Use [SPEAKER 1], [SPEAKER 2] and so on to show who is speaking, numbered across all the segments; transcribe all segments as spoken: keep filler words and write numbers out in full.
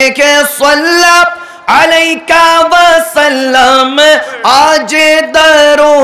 [SPEAKER 1] के सल्ला अलैका वसल्लम आज दरो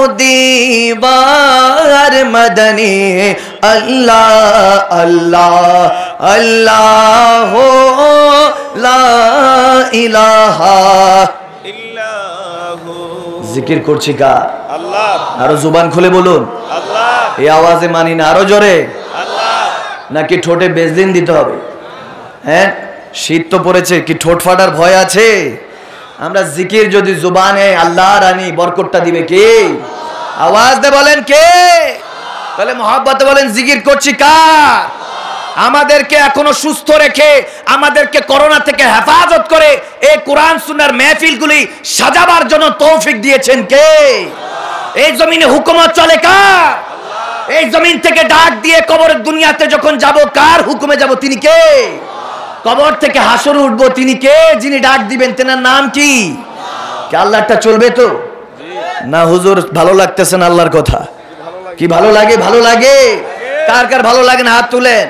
[SPEAKER 1] दीवार मदनी अल्लाह अल्लाह अल्लाह हो ला इलाहा इल्लाहु जिकिर করছি কা আল্লাহ আরো জবান খুলে বলুন আল্লাহ এই আওয়াজে মানি না আরো জোরে আল্লাহ নাকি ঠোঁটে বেজলিন দিতে হবে হ্যাঁ শীত তো পড়েছে কি ঠোঁট ফাটার ভয় আছে আমরা জিকির যদি জবানে আল্লাহ রানী বরকতটা দিবে কে আওয়াজ দে বলেন কে তাহলে মহব্বতে বলেন জিকির করছি কার আমাদেরকে এখনো সুস্থ রেখে আমাদেরকে করোনা থেকে হেফাজত করে এই কোরআন সুন্নাহর মাহফিলগুলি সাজাবার জন্য তৌফিক দিয়েছেন কে এই জমিনে হুকুমত চলে কার এই জমিন থেকে ডাক দিয়ে কবরের দুনিয়াতে যখন যাব কার হুকুমে যাব তিনি কে কবর থেকে হাসর উঠবো তিনি কে যিনি ডাক দিবেন তেনার নাম কি কি আল্লাহটা চলবে তো না হুজুর ভালো লাগতেছে না আল্লাহর কথা কি ভালো লাগে ভালো লাগে কার কার ভালো লাগে না হাত তুলেন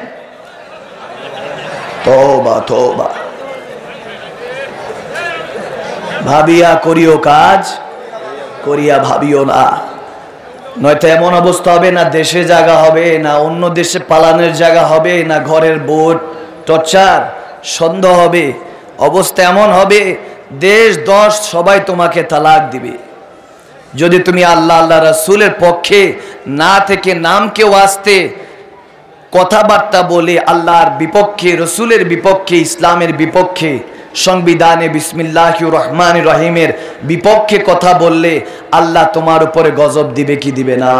[SPEAKER 1] তওবা তওবা ভাবিয়া করিও কাজ করিয়া ভাবিও না নয়তো এমন অবস্থা হবে না দেশে জায়গা হবে না অন্য দেশে পালানোর জায়গা হবে না ঘরের বোট টর্চার সন্দেহ হবে অবস্থা এমন হবে দেশ দশ সবাই তোমাকে তালাক দিবে যদি তুমি আল্লাহ আল্লাহ রাসূলের পক্ষে না থেকে নামকে ওয়াস্তে কথাবার্তা বলে আল্লাহর বিপক্ষে রাসূলের বিপক্ষে ইসলামের বিপক্ষে সংবিধানে বিসমিল্লাহির রহমানির রহিমের বিপক্ষে কথা বললে আল্লাহ তোমার উপরে গজব দিবে কি দিবে না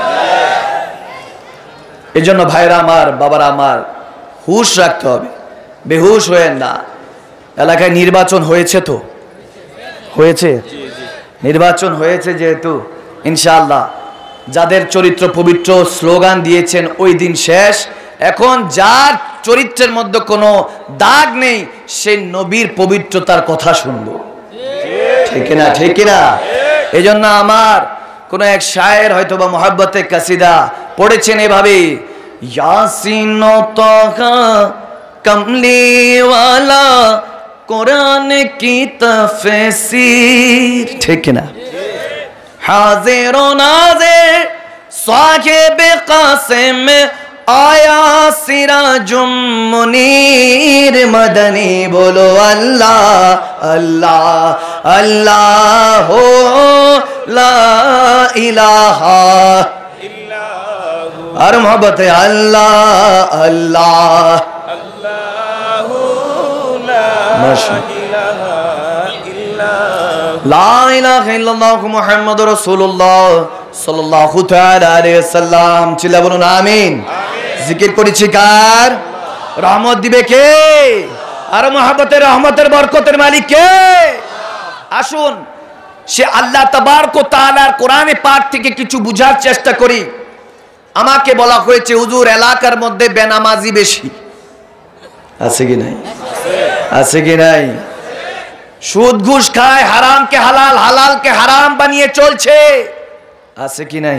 [SPEAKER 1] এজন্য ভাইরা আমার বাবারা আমার হুঁশ রাখতে হবে বেহুশ হয়েন না এলাকায় নির্বাচন হয়েছে তো হয়েছে নির্বাচন হয়েছে যেহেতু ইনশাআল্লাহ যাদের চরিত্র পবিত্র স্লোগান দিয়েছেন ওই দিন শেষ এখন যার চরিত্রের মধ্যে কোনো দাগ নেই সেই নবীর পবিত্রতার কথা শুনবো ঠিক না ঠিক না এজন্য আমার কোন এক শায়ের হয়তোবা মুহাব্বতে কাসিদা পড়েছেন এভাবে ইয়াসিন তাহা কমলিওয়ালা কোরআন কি তাফসীর ঠিক না হাজির ও নাজির সাহিবে কাসিম आया सिराजुम मुनीर मदनी बोलो अल्लाह अल्लाह अल्लाह हो ला इलाहा इल्लल्लाह और मोहब्बत है अल्लाह अल्लाह अल्लाह ला इलाहा इल्लल्लाह ला इलाहा इल्लल्लाह मुहम्मदुर रसूलुल्लाह सल्लल्लाहु ताआला अलैहि वसल्लम चिल्ला बोलুন आमीन জিকির করেছি কার রহমত দিবে কে আর মহব্বতের রহমতের বরকতের মালিক কে আসুন সে আল্লাহ তাবারক ওয়া তাআলার কোরআনে পাক থেকে কিছু বুঝার চেষ্টা করি আমাকে বলা হয়েছে হুজুর এলাকার মধ্যে বেনামাজি বেশি আছে কি নাই আছে কি নাই সুদ ঘুষ খায় হারামকে হালাল হালালকে হারাম বানিয়ে চলছে আছে কি নাই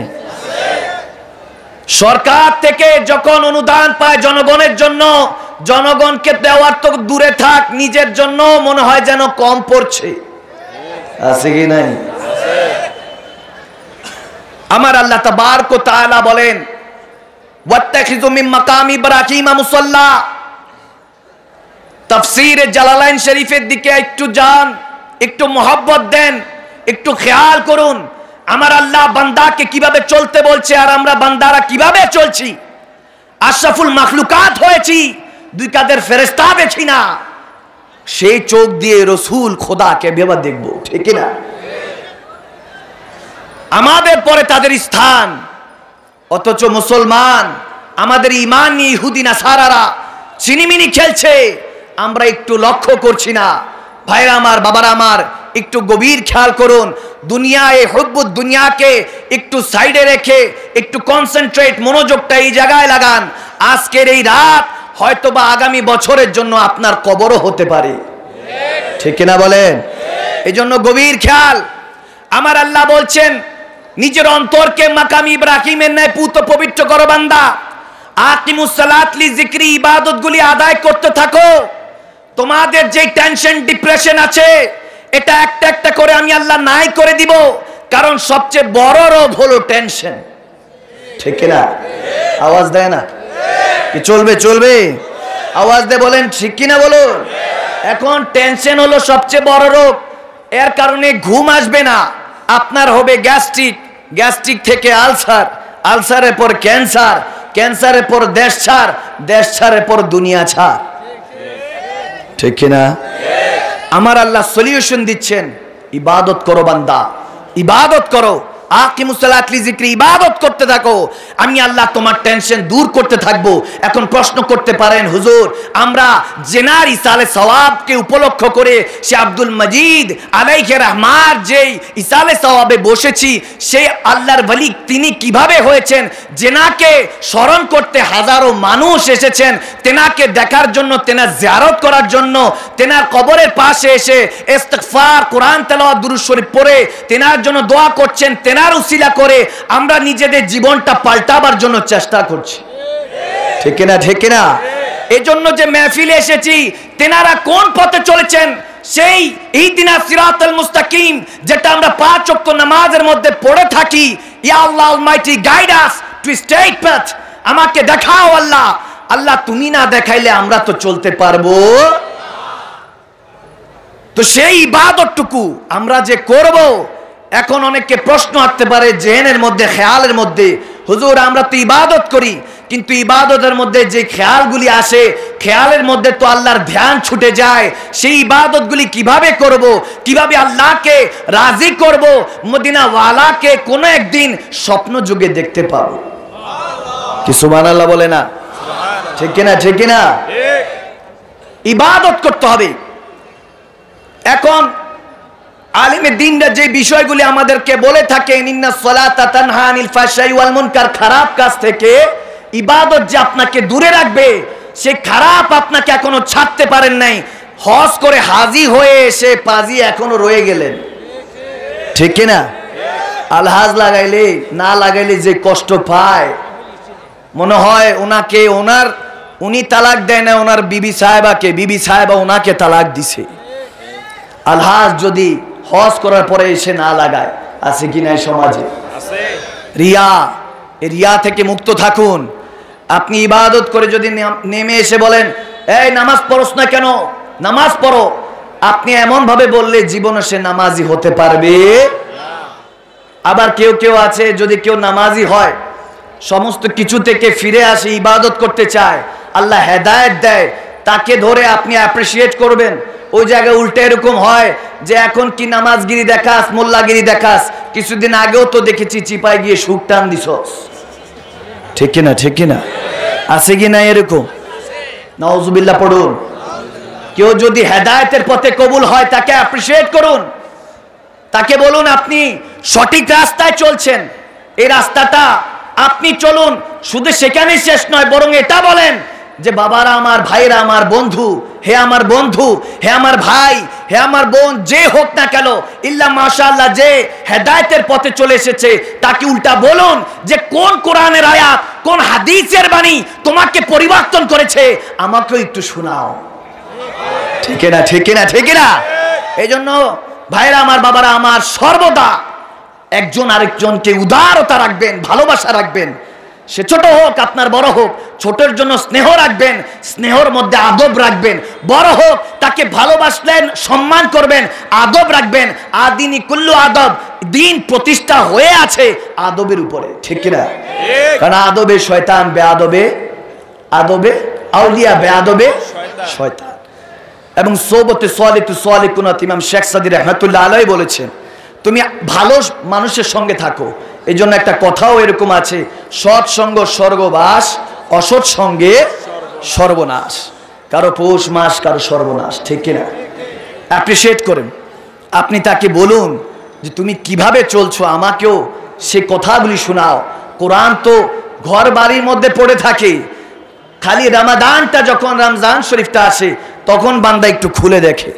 [SPEAKER 1] সরকার থেকে যখন অনুদান পায় জনগণের জন্য জনগণকে দেওয়ার তো দূরে থাক নিজের জন্য মনে হয় যেন কম পড়ছে আছে কি নাই আমার আল্লাহ তাবারক ওয়া তাআলা বলেন ওয়াত্তাখিযু মিন মাকামি ইব্রাহিম মুসাল্লা তাফসীরে জালালাইন শরীফের দিকে একটু যান একটু মহব্বত দেন একটু খেয়াল করুন আমার আল্লাহ বান্দাকে কিভাবে চলতে বলছে আর আমরা বান্দারা কিভাবে চলছি আশরাফুল মাখলুকাত হয়েছি দুই কাদের ফেরেশতা দেখি না সেই চোখ দিয়ে রাসূল খোদাকে ভেবে দেখব ঠিক না আমাদের পরে তাদের স্থান অথচ মুসলমান আমাদের ঈমান নিয়ে ইহুদি নাসারারা চিনিমিনি খেলছে আমরা একটু লক্ষ্য করছি না ভাইরা আমার বাবারা আমার একটু গভীর খেয়াল করুন দুনিয়ায় হুব্বুদ দুনিয়াকে একটু সাইডে রেখে একটু কনসেন্ট্রেট মনোযোগটা এই জায়গায় লাগান আজকের এই রাত হয়তোবা আগামী বছরের জন্য আপনার কবরও হতে পারে ঠিক কি না বলেন এইজন্য গভীর খেয়াল আমার আল্লাহ বলছেন নিজের অন্তরকে মাকাম ইব্রাহিমের ন্যায় পুত পবিত্র করো বান্দা আকিমুস সালাত লি যিকরি ইবাদতগুলি আদায় করতে থাকো তোমাদের যে টেনশন ডিপ্রেশন আছে এটা একটা একটা করে আমি আল্লাহ নাই করে দিব, কারণ সবচেয়ে বড় রোগ হলো টেনশন। ঠিক না? আওয়াজ দেয় না কি? চলবে চলবে, আওয়াজ দিয়ে বলেন ঠিক কিনা বলুন। এখন টেনশন হলো সবচেয়ে বড় রোগ। এর কারণে ঘুম আসবে না, আপনার হবে গ্যাস্ট্রিক, গ্যাস্ট্রিক থেকে আলসার, আলসারের পর ক্যান্সার, ক্যান্সারের পর দেশ ছাড়, দেশ ছাড়ের পর দুনিয়া ছাড়। ঠিক কিনা? আমার আল্লাহ সলিউশন দিচ্ছেন, ইবাদত করো বান্দা, ইবাদত করো, আকিমুস সালাত লিযিকরি, ইবাদত করতে থাকো, আমি আল্লাহ তোমার টেনশন দূর করতে থাকবো। এখন প্রশ্ন করতে পারেন, হুজুর আমরা জেনার ইসালে সওয়াবকে উপলক্ষ করে সে আব্দুল মজিদ আলাইহি রহমার যেই ইসালে সওয়াবে বসেছি, সেই আল্লাহর ওলি তিনি কিভাবে হয়েছেন? জেনাকে স্মরণ করতে হাজারো মানুষ এসেছেন, তেনাকে দেখার জন্য, তেনার জিয়ারত করার জন্য, তেনার কবরের পাশে এসে ইস্তিগফার, কোরআন তেলাওয়াত, দুরূদ শরীফ পড়ে তেনার জন্য দোয়া করছেন। তেনার উসিলা করে আমরা নিজেদের জীবনটা পাল্টাবার জন্য চেষ্টা করছি। ঠিক না? ঠিক না? এই জন্য যে মেহফিলে এসেছি, তেনারা কোন পথে চলেছেন সেই ইহদিনাস সিরাতাল মুস্তাকিম যেটা আমরা পাঁচ ওয়াক্ত নামাজের মধ্যে পড়ে থাকি, ইয়া Allah almighty guide us to straight path, আমাকে দেখাও আল্লাহ। আল্লাহ তুমি না দেখাইলে আমরা তো চলতে পারবো? তো সেই ইবাদতটুকু আমরা যে করব, এখন অনেককে প্রশ্ন আসতে পারে জেহেনের মধ্যে, খেয়ালের মধ্যে, হুজুর আমরা তো ইবাদত করি, কিন্তু ইবাদতের মধ্যে যে খেয়ালগুলি আসে, খেয়ালের মধ্যে তো আল্লাহর ধ্যান ছুটে যায়, সেই ইবাদতগুলি কিভাবে করব, কিভাবে আল্লাহকে রাজি করব, মদিনা ওয়ালাকে কোনো একদিন স্বপ্ন যুগে দেখতে পাবো? কি সুবহানাল্লাহ বলে না? ঠিক কিনা? ঠিক কিনা? ইবাদত করতে হবে। এখন আলিমে দ্বীনরা যে বিষয়গুলি আমাদেরকে বলে থাকেন, ইন্নাস সালাতা তানহা আনিল ফাহশাই ওয়াল মুনকার, খারাপ কাজ থেকে ইবাদত যে আপনাকে দূরে রাখবে, সেই খারাপ আপনাকে এখনো ছাড়তে পারেন নাই। হজ করে হাজি হয়ে এসে পাজি এখনো রয়ে গেলেন। ঠিক কিনা? আলহাজ লাগাইলে না লাগাইলে যে কষ্ট পায়, মনে হয় ওনাকে, ওনার উনি তালাক দেয় না, ওনার বিবি সাহেবাকে, বিবি সাহেবা ওনাকে তালাক দিছে। আলহাজ যদি হজ করার পরে এসে না লাগায়, আছে কি নাই সমাজে? রিয়া, এই রিয়া থেকে মুক্ত থাকুন। আপনি ইবাদত করে যদি নেমে এসে বলেন এই নামাজ পড়োস না কেন, নামাজ পড়ো, আপনি এমন ভাবে বললে জীবনে সে নামাজি হতে পারবে? আবার কেউ কেউ আছে, যদি কেউ নামাজি হয়, সমস্ত কিছু থেকে ফিরে আসে, ইবাদত করতে চায়, আল্লাহ হেদায়েত দেয়, তাকে ধরে আপনি অ্যাপ্রিসিয়েট করবেন। ওই জায়গায় উল্টে এরকম হয় যে এখন কি নামাজগিরি দেখাস, মোল্লাগিরি দেখাস, কিছুদিন আগেও তো দেখেছি চিপায় গিয়ে সুখ টান দিছস। ঠিক কিনা? ঠিক কিনা? আছে কি না এরকম? নাউজুবিল্লাহ পড়ুন। কেউ যদি হেদায়েতের পথে কবুল হয়, তাকে অ্যাপ্রিসিয়েট করুন, তাকে বলুন আপনি সঠিক রাস্তায় চলছেন, এই রাস্তাটা আপনি চলুন। শুধু সেখানেই শেষ নয়, বরং এটা বলেন যে বাবারা আমার, ভাইরা আমার, বন্ধু, হে আমার বন্ধু, হে আমার ভাই, হে আমার বোন, যে হোক না কেন, ইল্লা মাশাআল্লাহ যে হেদায়েতের পথে চলে এসেছে, তাকে উল্টা বলুন যে কোন কোরআনের আয়াত, কোন হাদিসের বাণী তোমাকে পরিবর্তন করেছে, আমাকেও একটু শোনাও। ঠিক না? ঠিক না? ঠিক না? এই জন্য ভাইরা আমার, বাবারা আমার, সর্বদা একজন আরেকজনকে উদারতা রাখবেন, ভালোবাসা রাখবেন। সে ছোট হোক আপনার বড় হোক, ছোটের জন্য স্নেহ রাখবেন, স্নেহর মধ্যে আদব রাখবেন। বড় হোক তাকে ভালোবাসলেন, সম্মান করবেন, আদব রাখবেন। আদিনী কুল্লু আদব, দিন প্রতিষ্ঠা হয়ে আছে আদবের উপরে। ঠিক কিনা? কারণ আদবে শয়তান, বেআদবে আদবে আউলিয়া, বেআদবে শয়তান। এবং সোবতে সালিতু সালিকুনাত, ইমাম শেখ সাদী রাহমাতুল্লাহ আলাইহি বলেছেন, তুমি ভালো মানুষের সঙ্গে থাকো। এই জন্য একটা কথাও এরকম আছে, সৎ সঙ্গ স্বর্গবাস, অসৎ সঙ্গে সর্বনাশ। কারো পৌষ মাস, কারো সর্বনাশ। ঠিক কিনা? অ্যাপ্রিসিয়েট করেন। আপনি তাকে বলুন যে তুমি কিভাবে চলছো, আমাকেও সে কথাগুলি শোনাও। কোরআন তো ঘর বাড়ির মধ্যে পড়ে থাকে, খালি রমাদানটা যখন রমজান শরীফটা আসে তখন বান্দা একটু খুলে দেখে।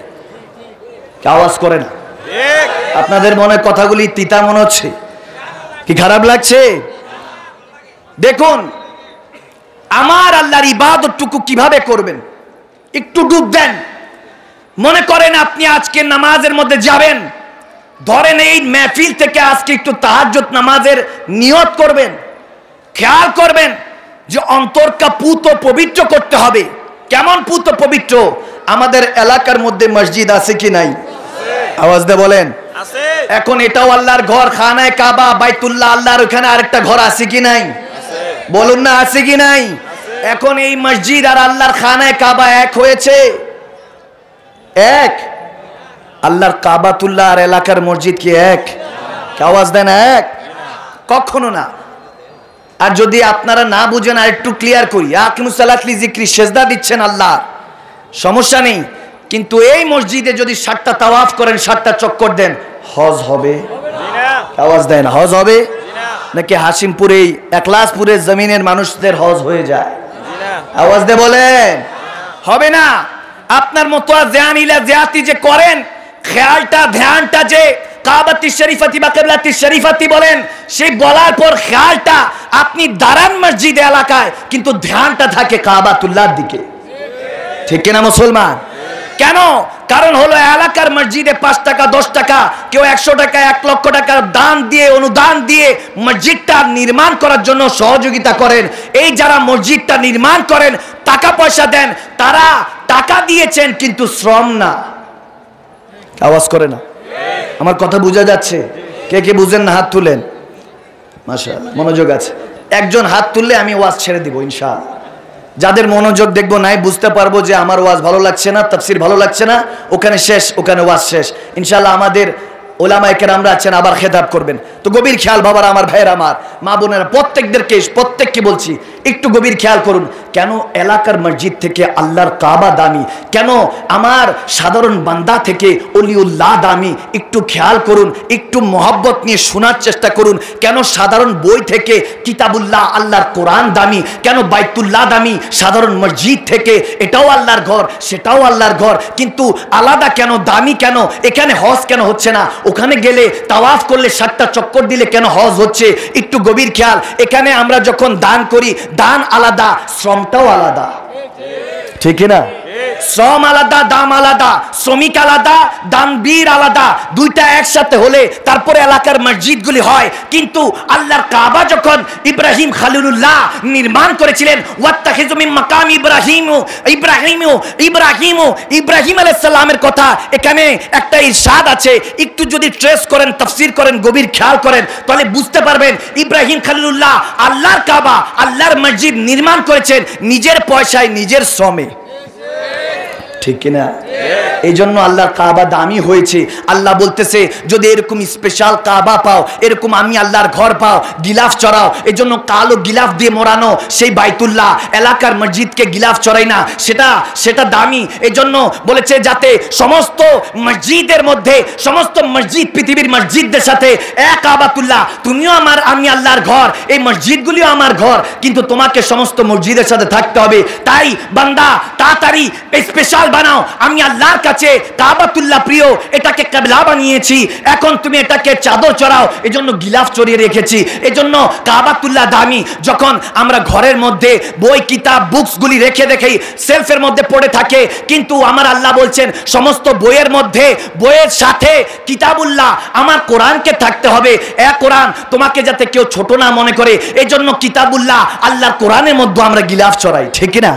[SPEAKER 1] আওয়াজ করে না? আপনাদের মনে কথাগুলি তিতা মনে হচ্ছে কি? খারাপ লাগছে? দেখুন আমার আল্লাহর ইবাদতটুকু কিভাবে করবেন, একটু ডুব দেন, মনে করেন আপনি আজকে নামাজের মধ্যে যাবেন, ধরেন এই মেহফিল থেকে আজকে একটু তাহাজ্জুদ নামাজের নিয়ত করবেন, খেয়াল করবেন যে অন্তরটা পুত পবিত্র করতে হবে। কেমন পুত পবিত্র? আমাদের এলাকার মধ্যে মসজিদ আছে কি নাই? আওয়াজ দিয়ে বলেন। এখন এটাও আল্লাহর ঘর, খানায়ে কাবা বাইতুল্লাহ, আল্লাহর ওখানে আরেকটা ঘর আছে কি নাই? বলুন না, আছে কি নাই? এখন এই মসজিদ আর আল্লাহর খানায়ে কাবা এক হয়েছে? এক? আল্লাহর কাবাতুল্লাহ আর এলাকার মসজিদ কি এক? আওয়াজ দেন, এক? কখনো না। আর যদি আপনারা না বুঝেন আর একটু ক্লিয়ার করি, আকিমুস সালাত লিযিকরি, সেজদা দিচ্ছেন আল্লাহ, সমস্যা নেই, কিন্তু এই মসজিদে যদি ষাটটা তাওয়াফ করেন, ষাটটা চক্কর দেন, হজ হবে? আওয়াজ দেন, হজ হবে? নাকি হাসিমপুরে একলাসপুরে জমিনের মানুষদের হজ হয়ে যায়? আওয়াজ দিয়ে বলেন, হবে না। আপনার মতো জানিলা জাতি যে করেন, খেয়ালটা ধ্যানটা যে কাবাতি শরীফাতি বা কিবলাতি শরীফাতি বলেন, সেই বলার পর খেয়ালটা আপনি দাঁড়ান মসজিদ এলাকায়, কিন্তু ধ্যানটা থাকে কাবাতুল্লাহর দিকে। ঠিক কিনা মুসলমান? কেন? কারণ হলো এলাকার মসজিদে পাঁচ টাকা, দশ টাকা, কেউ একশো টাকা, এক লক্ষ টাকা দান দিয়ে, অনুদান দিয়ে মসজিদটা নির্মাণ করার জন্য সহযোগিতা করেন। এই যারা মসজিদটা নির্মাণ করেন, টাকা পয়সা দেন, তারা টাকা দিয়েছেন কিন্তু শ্রম না। আওয়াজ করে না? আমার কথা বোঝা যাচ্ছে? কে কে বুঝেন না হাত তুলেন। মাশাআল্লাহ, মনোযোগ আছে। একজন হাত তুললে আমি ওয়াজ ছেড়ে দিব ইনশাআল্লাহ। যাদের মনোযোগ দেখবো নাই, বুঝতে পারবো যে আমার ওয়াজ ভালো লাগছে না, তাফসীর ভালো লাগছে না, ওখানে শেষ, ওখানে ওয়াজ শেষ ইনশাআল্লাহ। আমাদের ওলামায়ে কেরামরা আছেন, আবার খেতাব করবেন। তো গভীর খেয়াল বাবারা, আমার ভাইয়েরা, আমার মা বোনেরা, প্রত্যেকদেরকে প্রত্যেককে বলছি একটু গভীর খেয়াল করুন। কেন এলাকার মসজিদ থেকে আল্লাহর কাবা দামি? কেন আমার সাধারণ বান্দা থেকে অলিউল্লাহ দামি? একটু খেয়াল করুন, একটু মহব্বত নিয়ে শোনার চেষ্টা করুন। কেন সাধারণ বই থেকে কিতাবুল্লাহ আল্লাহর কোরআন দামি? কেন বাইতুল্লাহ দামি সাধারণ মসজিদ থেকে? এটাও আল্লাহর ঘর, সেটাও আল্লাহর ঘর, কিন্তু আলাদা কেন, দামি কেন? এখানে হজ কেন হচ্ছে না? ওখানে গেলে তাওয়াফ করলে ষাটটা চক্কর দিলে কেন হজ হচ্ছে? একটু গভীর খেয়াল। এখানে আমরা যখন দান করি, দান আলাদা, শ্রমটাও আলাদা। ঠিক না? শ্রম আলাদা, দাম আলাদা, শ্রমিক আলাদা, দানবীর আলাদা, দুইটা একসাথে হলে তারপরে এলাকার মসজিদগুলি হয়। কিন্তু আল্লাহর কাবা যখন ইব্রাহিম খলিলুল্লাহ নির্মাণ করেছিলেন, ওয়াত্তাখিযু মিন মাকাম ইব্রাহিম ইব্রাহিম ইব্রাহিম ইব্রাহিম আলাইহিস সালামের কথা এখানে একটা ইরশাদ আছে। একটু যদি ট্রেস করেন, তাফসীর করেন, গভীর খেয়াল করেন, তাহলে বুঝতে পারবেন ইব্রাহিম খলিলুল্লাহ আল্লাহর কাবা, আল্লাহর মসজিদ নির্মাণ করেছেন নিজের পয়সায়, নিজের শ্রমে। ঠিক কিনা? এই জন্য আল্লাহর কাবা দামি হয়েছে। আল্লাহ বলতেছে যদি এরকম স্পেশাল কাবা পাও, এরকম আমি আল্লাহর ঘর পাও, গিলাফ চড়াও। এই জন্য কালো গিলাফ দিয়ে মোড়ানো সেই বাইতুল্লাহ, এলাকার মসজিদকে গিলাফ চড়াই না, সেটা সেটা দামি। এই জন্য বলেছে যাতে সমস্ত মসজিদের মধ্যে, সমস্ত মসজিদ পৃথিবীর মসজিদদের সাথে এক কাবাতুল্লাহ, তুমিও আমার, আমি আল্লাহর ঘর, এই মসজিদগুলিও আমার ঘর, কিন্তু তোমাকে সমস্ত মসজিদের সাথে থাকতে হবে। তাই বান্দা তাড়াতাড়ি স্পেশাল বানাও। আমি আল্লাহর কাছে কাবাতুল্লাহ প্রিয়, এটাকে কিবলা বানিয়েছি, এখন তুমি এটাকে চাদর চড়াও, এজন্য গিলাফ চড়িয়ে রেখেছি। এজন্য কাবাতুল্লাহ দামি। যখন আমরা ঘরের মধ্যে বই কিতাব বুকসগুলি রেখে দেখি সেলফের মধ্যে পড়ে থাকে, কিন্তু আমার আল্লাহ বলছেন সমস্ত বইয়ের মধ্যে, বইয়ের সাথে কিতাবুল্লাহ আমার কোরআনকে থাকতে হবে। এ কোরআন তোমাকে যাতে কেউ ছোট না মনে করে, এজন্য কিতাবুল্লাহ আল্লাহর কোরআনের মধ্যে আমরা গিলাফ চড়াই। ঠিক না?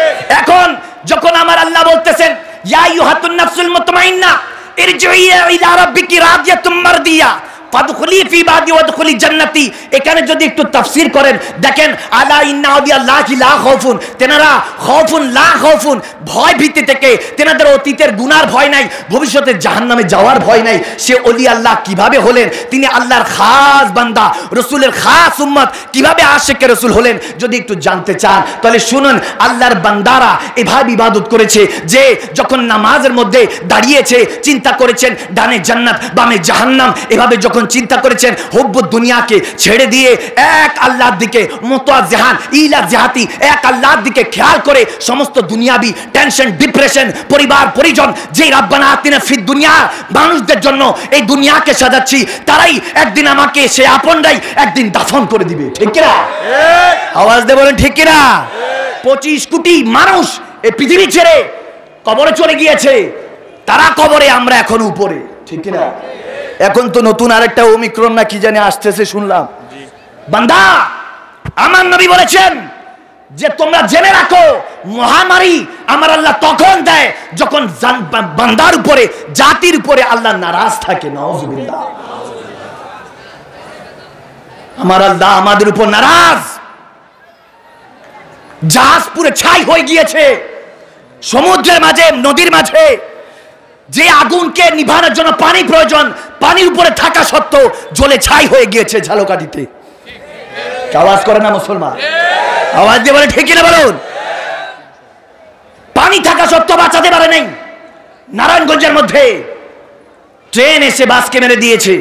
[SPEAKER 1] এখন যখন আমার আল্লাহ বলতেছেন ইয়া আইয়ুহাতুন নাফসুল মুতমাইন্না ইরজিই ইলা রাব্বিকি রাদিয়াতুম মারদিয়া ফাদখুলি ফি ইবাদি ওয়াদখুলি জান্নাতি, এখানে যদি একটু তাফসীর করেন দেখেন আলা ইন্না আউলিয়াল্লাহি লা খাউফুন, তেনারা খাউফুন লা খাউফুন, ভয় ভীতি থেকে, তেনাদের অতীতের গুনার ভয় নাই, ভবিষ্যতে জাহান্নামে যাওয়ার ভয় নাই। সে ওলি আল্লাহ কিভাবে হলেন? তিনি আল্লাহর খাস বান্দা, রাসূলের খাস উম্মত, কিভাবে আশিকে রাসূল হলেন? যদি একটু জানতে চান তাহলে শুনুন। আল্লাহর বান্দারা এভাবে ইবাদত করেছে যে যখন নামাজের মধ্যে দাঁড়িয়েছে চিন্তা করেছেন ডানে জান্নাত বামে জাহান্নাম, এভাবে যখন চিন্তা করেছেন হুব্বুদ দুনিয়াকে ছেড়ে দিয়ে এক আল্লাহর দিকে মুতাওয়াজ্জিহান ইলা জিহাতি, এক আল্লাহর দিকে খেয়াল করে সমস্ত দুনিয়াবি টেনশন, ডিপ্রেশন, পরিবার পরিজন, যে রাব্বানা আতিনা ফিদ দুনিয়া মানুষদের জন্য এই দুনিয়াকে সাজাচ্ছি, তারাই একদিন আমাকে সে আপনরাই একদিন দাফন করে দিবে। ঠিক কি না? আওয়াজ দিয়ে বলেন ঠিক কি না? পঁচিশ কোটি মানুষ এই পৃথিবী ছেড়ে কবরে চলে গিয়েছে, তারা কবরে, আমরা এখন উপরে, ঠিক কিনা? এখন তো নতুন আরেকটা ওমিক্রন না কি জানি আসতেছে শুনলাম। বান্দা, আমার নবী বলেছেন যে তোমরা জেনে রাখো মহামারী আমার আল্লাহ তখন দেয় যখন বান্দার উপরে, জাতির উপরে আল্লাহ নারাজ থাকে। নাউজুবিল্লাহ। আমার আল্লাহ আমাদের উপর নারাজ। জাহাজ পুরো ছাই হয়ে গিয়েছে সমুদ্রের মাঝে, নদীর মাঝে। যে আগুনকে নিভানোর জন্য পানি প্রয়োজন, পানির উপরে থাকা সত্ত্বেও জ্বলে ছাই হয়ে গিয়েছে ঝালকাঠিতে। আওয়াজ করে না মুসলমান? আওয়াজ দিয়ে বলে ঠিক কিনা বলুন। পানি থাকা সত্ত্বেও বাঁচাতে পারে নাই। নারায়ণগঞ্জের মধ্যে ট্রেন এসে বাসকে মেরে দিয়েছে,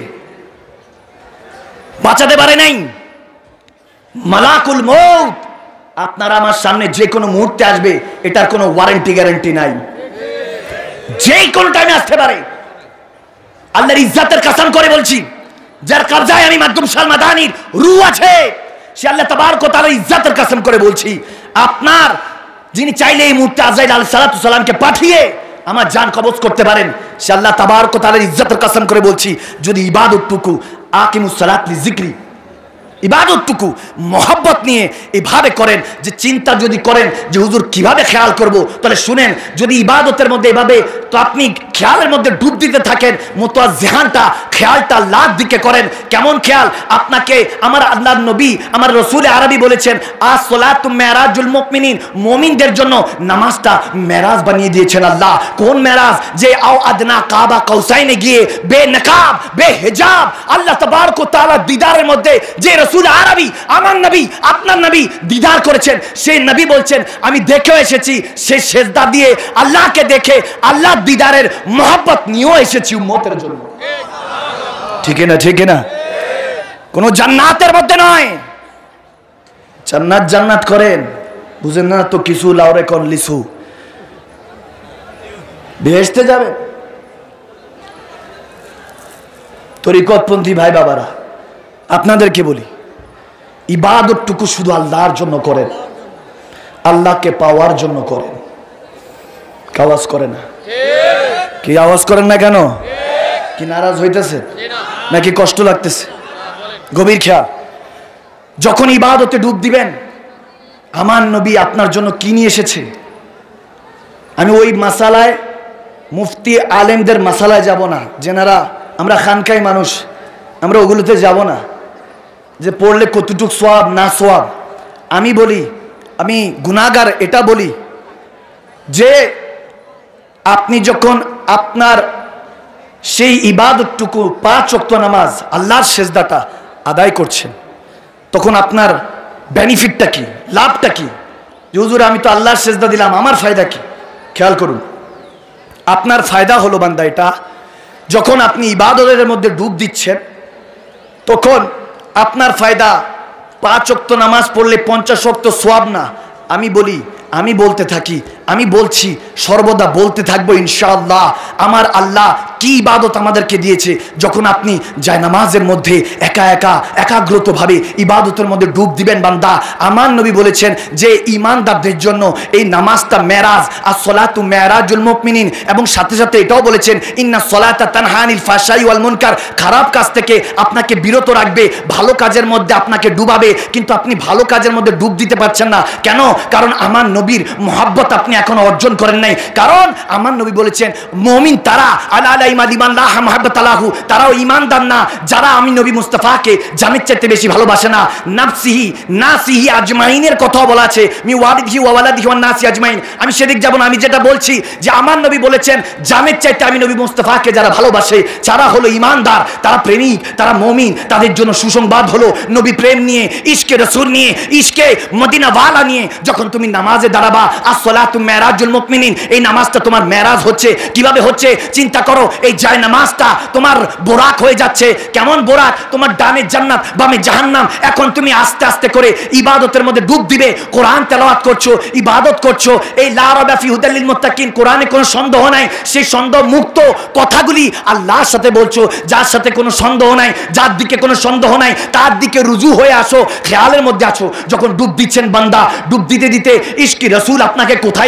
[SPEAKER 1] বাঁচাতে পারে নাই। মালাকুল মউত আপনার আমার সামনে যে কোনো মুহূর্তে আসবে, এটার কোনো ওয়ারেন্টি গ্যারান্টি নাই, যে কোনো টাইমে আসতে পারে। আল্লাহর ইজ্জতের কসম করে বলছি, যার কবজায় আমি মাধ্যম সালমাদানির রূহ আছে, সে আল্লাহ তাবারক ওয়া তাআলার ইজ্জতের কসম করে বলছি, আপনার যিনি চাইলে এই মুহূর্তে আজরাইল আলাইহিস সালাতু সালামকে পাঠিয়ে আমার জান কবজ করতে পারেন, সে আল্লাহ তাবারক ওয়া তাআলার ইজ্জতের কসম করে বলছি, যদি ইবাদতটুকু আকিমুস সালাত লিযিকরি, ইবাদতটুকু মোহাব্বত নিয়ে এভাবে করেন যে চিন্তা যদি করেন যে হুজুর কিভাবে খেয়াল করব, তাহলে শুনেন, যদি ইবাদতের মধ্যে এভাবে তো আপনি খেয়ালের মধ্যে ডুব দিতে থাকেন, মুতাজ্জিহানটা খেয়ালটা আল্লাহর দিকে করেন। কেমন খেয়াল? আপনাকে আমার আল্লাহর নবী, আমার রাসূল আরবি বলেছেন, আস-সালাতু মেরাজুল মুমিনিন, মুমিনদের জন্য নামাজটা মেরাজ বানিয়ে দিয়েছেন আল্লাহ। কোন মেরাজ? যে আও আদনা কাবা কাউসাইনে গিয়ে বেনকাব বেহিজাব আল্লাহ তাবারক ওয়া তাআলা দিদারের মধ্যে যে রাসূল আরবি, আমার নবী, আপনার নবী দিদার করেছেন, সেই নবী বলছেন আমি দেখেও এসেছি, সেই সেজদা দিয়ে আল্লাহকে দেখে আল্লাহর দিদারের মহব্বত নিয়েও এসেছি উম্মতের জন্য। ঠিক না? ঠিক না? কোন জান্নাতের মধ্যে নয়। জান্নাত জান্নাত করেন, বুঝেন না তো? কিছু লাউরে কোন লিসু বেহেশতে যাবে। তরিকতপন্থী ভাই বাবারা, আপনাদেরকে বলি, ইবাদতটুকু শুধু আল্লাহর জন্য করেন, আল্লাহকে পাওয়ার জন্য করেন। আওয়াজ করে না? কি আওয়াজ করেন না কেন? কি নারাজ হইতেছে নাকি কষ্ট লাগতেছে? গভীর খেয়াল। যখন ইবাদতে ডুব দিবেন, আমার নবী আপনার জন্য কি নিয়ে এসেছে, আমি ওই মাসালায় মুফতি আলেমদের মাসালায় যাব না, যেনারা আমরা খানকাই মানুষ, আমরা ওগুলোতে যাব না যে পড়লে কতটুক সোয়াব না সোয়াব। আমি বলি, আমি গুনাহগার এটা বলি যে আপনি যখন আপনার সেই ইবাদতটুকু, পাঁচ ওয়াক্ত নামাজ, আল্লাহর সেজদাটা আদায় করছেন, তখন আপনার বেনিফিটটা কি, লাভটা কি? যে হুজুর আমি তো আল্লাহর সেজদা দিলাম, আমার ফায়দা কি? খেয়াল করুন, আপনার ফায়দা হলো বান্দা এটা, যখন আপনি ইবাদতের মধ্যে ডুব দিচ্ছেন, তখন আপনার ফায়দা পাঁচ ওয়াক্ত নামাজ পড়লে পঞ্চাশ ওয়াক্ত সোয়াব না। আমি বলি, আমি বলতে থাকি, আমি বলছি, সর্বদা বলতে থাকবো ইনশাআল্লাহ। আমার আল্লাহ কি ইবাদত আমাদেরকে দিয়েছে, যখন আপনি জায়নামাজের মধ্যে একা একা একাগ্রতভাবে ইবাদতের মধ্যে ডুব দিবেন বান্দা, আমার নবী বলেছেন যে ঈমানদারদের জন্য এই নামাজটা মেরাজ, আর সলাতু মেরাজুল মুমিনিন, এবং সাথে সাথে এটাও বলেছেন ইন্না সলাতা তানহা আনিল ফাহশাই ওয়াল মুনকার, খারাপ কাজ থেকে আপনাকে বিরত রাখবে, ভালো কাজের মধ্যে আপনাকে ডুবাবে। কিন্তু আপনি ভালো কাজের মধ্যে ডুব দিতে পারছেন না কেন? কারণ আমার নবীর মহব্বত আপনি এখনো অর্জন করেন নাই। কারণ আমার নবী বলেছেন মুমিন তারা আলা আলা ইমান লা মাহাব্বাত আলাহু, তারাও ঈমানদার না যারা আমি নবী মুস্তাফাকে জানের চাইতে বেশি ভালোবাসে না। নাফসিহি নাসিহি আজমাইনের কথাও বলা আছে, মি ওয়ালিদিহি ওয়া ওয়ালাদিহি ওয়ান নাসি আজমাইন। আমি সেদিক যাব না, আমি যেটা বলছি যে আমার নবী বলেছেন জানের চাইতে আমি নবী মুস্তাফাকে যারা ভালোবাসে, যারা হলো ঈমানদার, তারা প্রেমিক, তারা মুমিন, তাদের জন্য সুসংবাদ হলো নবী প্রেম নিয়ে, ইশকে রাসূল নিয়ে, ইশকে মদিনা ওয়ালা নিয়ে যখন তুমি নামাজে দাঁড়াবা, আস-সালাতু মেরাজুল মুমিনিন, এই নামাজটা তোমার মেরাজ হচ্ছে। কিভাবে হচ্ছে চিন্তা করো, এই যায় নামাজটা তোমার বোরাক হয়ে যাচ্ছে। কেমন বোরাক? তোমার ডানে জান্নাত, বামে জাহান্নাম। এখন তুমি আস্তে আস্তে করে ইবাদতের মধ্যে ডুব দিবে, কোরআন তেলাওয়াত করছো, ইবাদত করছো। এই লা রাইবা ফি হুদাল লিল মুত্তাকিন, কোরআনে কোনো সন্দেহ নাই, সেই সন্দেহ মুক্ত কথাগুলি আল্লাহর সাথে বলছো। যার সাথে কোনো সন্দেহ নাই, যার দিকে কোনো সন্দেহ নাই, তার দিকে রুজু হয়ে আসো, খেয়ালের মধ্যে আছো। যখন ডুব দিচ্ছেন বান্দা, ডুব দিতে দিতে ইশকে রাসূল আপনাকে কোথায়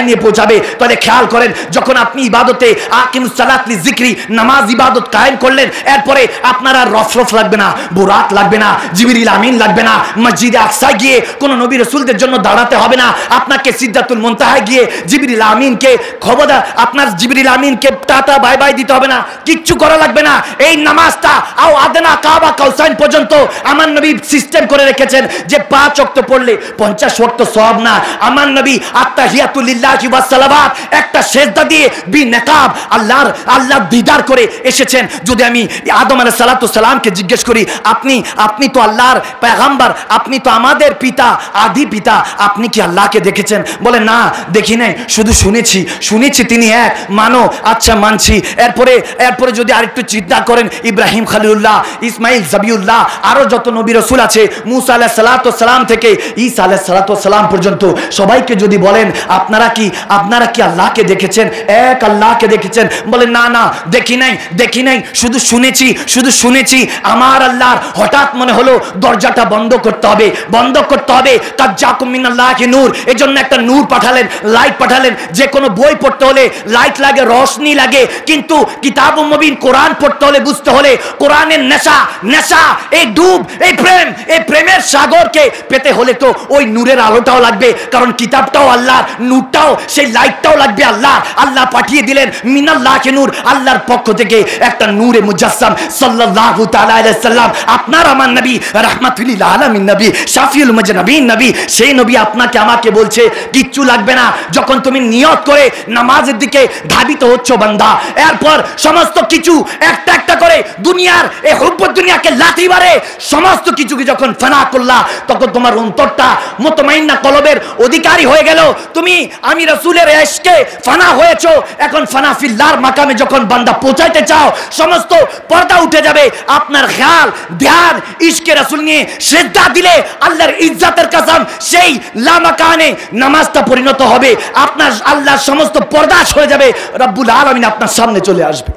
[SPEAKER 1] নিয়ে পৌঁছাবে। তাহলে খেয়াল করেন, যখন আপনি ইবাদতে আকিমুস সালাত লিযিকরি, নামাজ ইবাদত কায়েম করলেন, এরপরে আপনার আর রফরফ লাগবে না, বুরাক লাগবে না, জিবরিল আমিন লাগবে না, মসজিদে আকসায় গিয়ে কোন নবী রাসূলদের জন্য দাঁড়াতে হবে না, আপনাকে সিদরাতুল মুনতাহায় গিয়ে জিবরিল আমিনকে খবরদার, আপনার জিবরিল আমিনকে টাটা বাই বাই দিতে হবে না, কিচ্ছু করা লাগবে না। এই নামাজটা আও আদনা কাবা কাউসাইন পর্যন্ত আমার নবী সিস্টেম করে রেখেছেন যে পাঁচ ওয়াক্ত পড়লে পঞ্চাশ ওয়াক্ত সওয়াব না। আমার নবী আত্তাহিয়াতু লিল্লাহি ওয়াস সালাওয়াত একটা সিজদা দিয়ে বিনকাব আল্লাহর আল্লাহ দিদার করে এসেছেন। যদি আমি আদম আলাইহিস সালাতু সালামকে জিজ্ঞেস করি, আপনি আপনি তো আল্লাহর পয়গম্বর, আপনি তো আমাদের পিতা, আদি পিতা, আপনি কি আল্লাহকে দেখেছেন? বলে না, দেখি নাই, শুধু শুনেছি শুনেছি তিনি এক, মানো, আচ্ছা মানছি। এরপরে এরপরে যদি আরেকটু চিন্তা করেন, ইব্রাহিম খলিলুল্লাহ, ইসমাইল জবিউল্লাহ, আরো যত নবী রাসূল আছে, মুসা আলাইহিস সালাতু সালাম থেকে ঈসা আলাইহিস সালাতু সালাম পর্যন্ত সবাইকে যদি বলেন আপনারা কি আপনারা কি আল্লাহকে দেখেছেন? এক আল্লাহকে দেখেছেন? বলে না না, দেখি নাই দেখি নাই শুধু শুনেছি শুধু শুনেছি। আমার আল্লাহর হঠাৎ মনে হলো দরজাটা বন্ধ করতে হবে, বন্ধ করতে হবে। তাজ্জাকুম মিনাল্লাহি নূর, এজন্য একটা নূর পাঠালেন, লাইট পাঠালেন। যে কোনো বই পড়তে হলে লাইট লাগে, রোশনি লাগে, কিন্তু কিতাবুম মুবিন কোরআন পড়তে হলে, বুঝতে হলে, কোরআনের নেশা নেশা এই ডুব, এই প্রেম, এই প্রেমের সাগরকে পেতে হলে তো ওই নূরের আলোটাও লাগবে, কারণ কিতাবটাও আল্লাহর, নূরটাও সেই লাইটটাও লাগবে আল্লাহ। আল্লাহ পাঠিয়ে দিলেন মিনাল্লাহি নূর, আল্লাহর পক্ষ থেকে একটা নূরে মুজাসসাম সাল্লাল্লাহু তাআলা আলাইহি সাল্লাম, আপনার আমার নবী, রাহমাতুল লিল আলামিন নবী, শাফিউল মুজনাবিন নবী। সেই নবী আপনাকে আমাকে বলছে কিচ্ছু লাগবে না। যখন তুমি নিয়ত করে নামাজের দিকে ধাবিত হচ্ছ বান্দা, এরপর সমস্ত কিছু একটা একটা করে দুনিয়ার এই হুব্বত দুনিয়াকে লাথি মারে সমস্ত কিছুকে যখন ফানা করলা, তখন তোমার অন্তরটা মুতমাইন্না কলবের অধিকারী হয়ে গেল। তুমি আমি রাসূলের ইশকে ফানা হয়েছো। এখন ফানা ফিল্লাহর মাকামে যখন বান্দা পৌঁছাইতে চাও, সমস্ত পর্দা উঠে যাবে। আপনার খেয়াল ধ্যান ইশকে রাসূল নিয়ে সিজদা দিলে আল্লাহর ইজ্জতের কসম সেই লামাকানে নামাজটা পরিণত হবে। আপনার আল্লাহর সমস্ত পর্দা হয়ে যাবে, রব্বুল আলামিন আপনার সামনে চলে আসবে।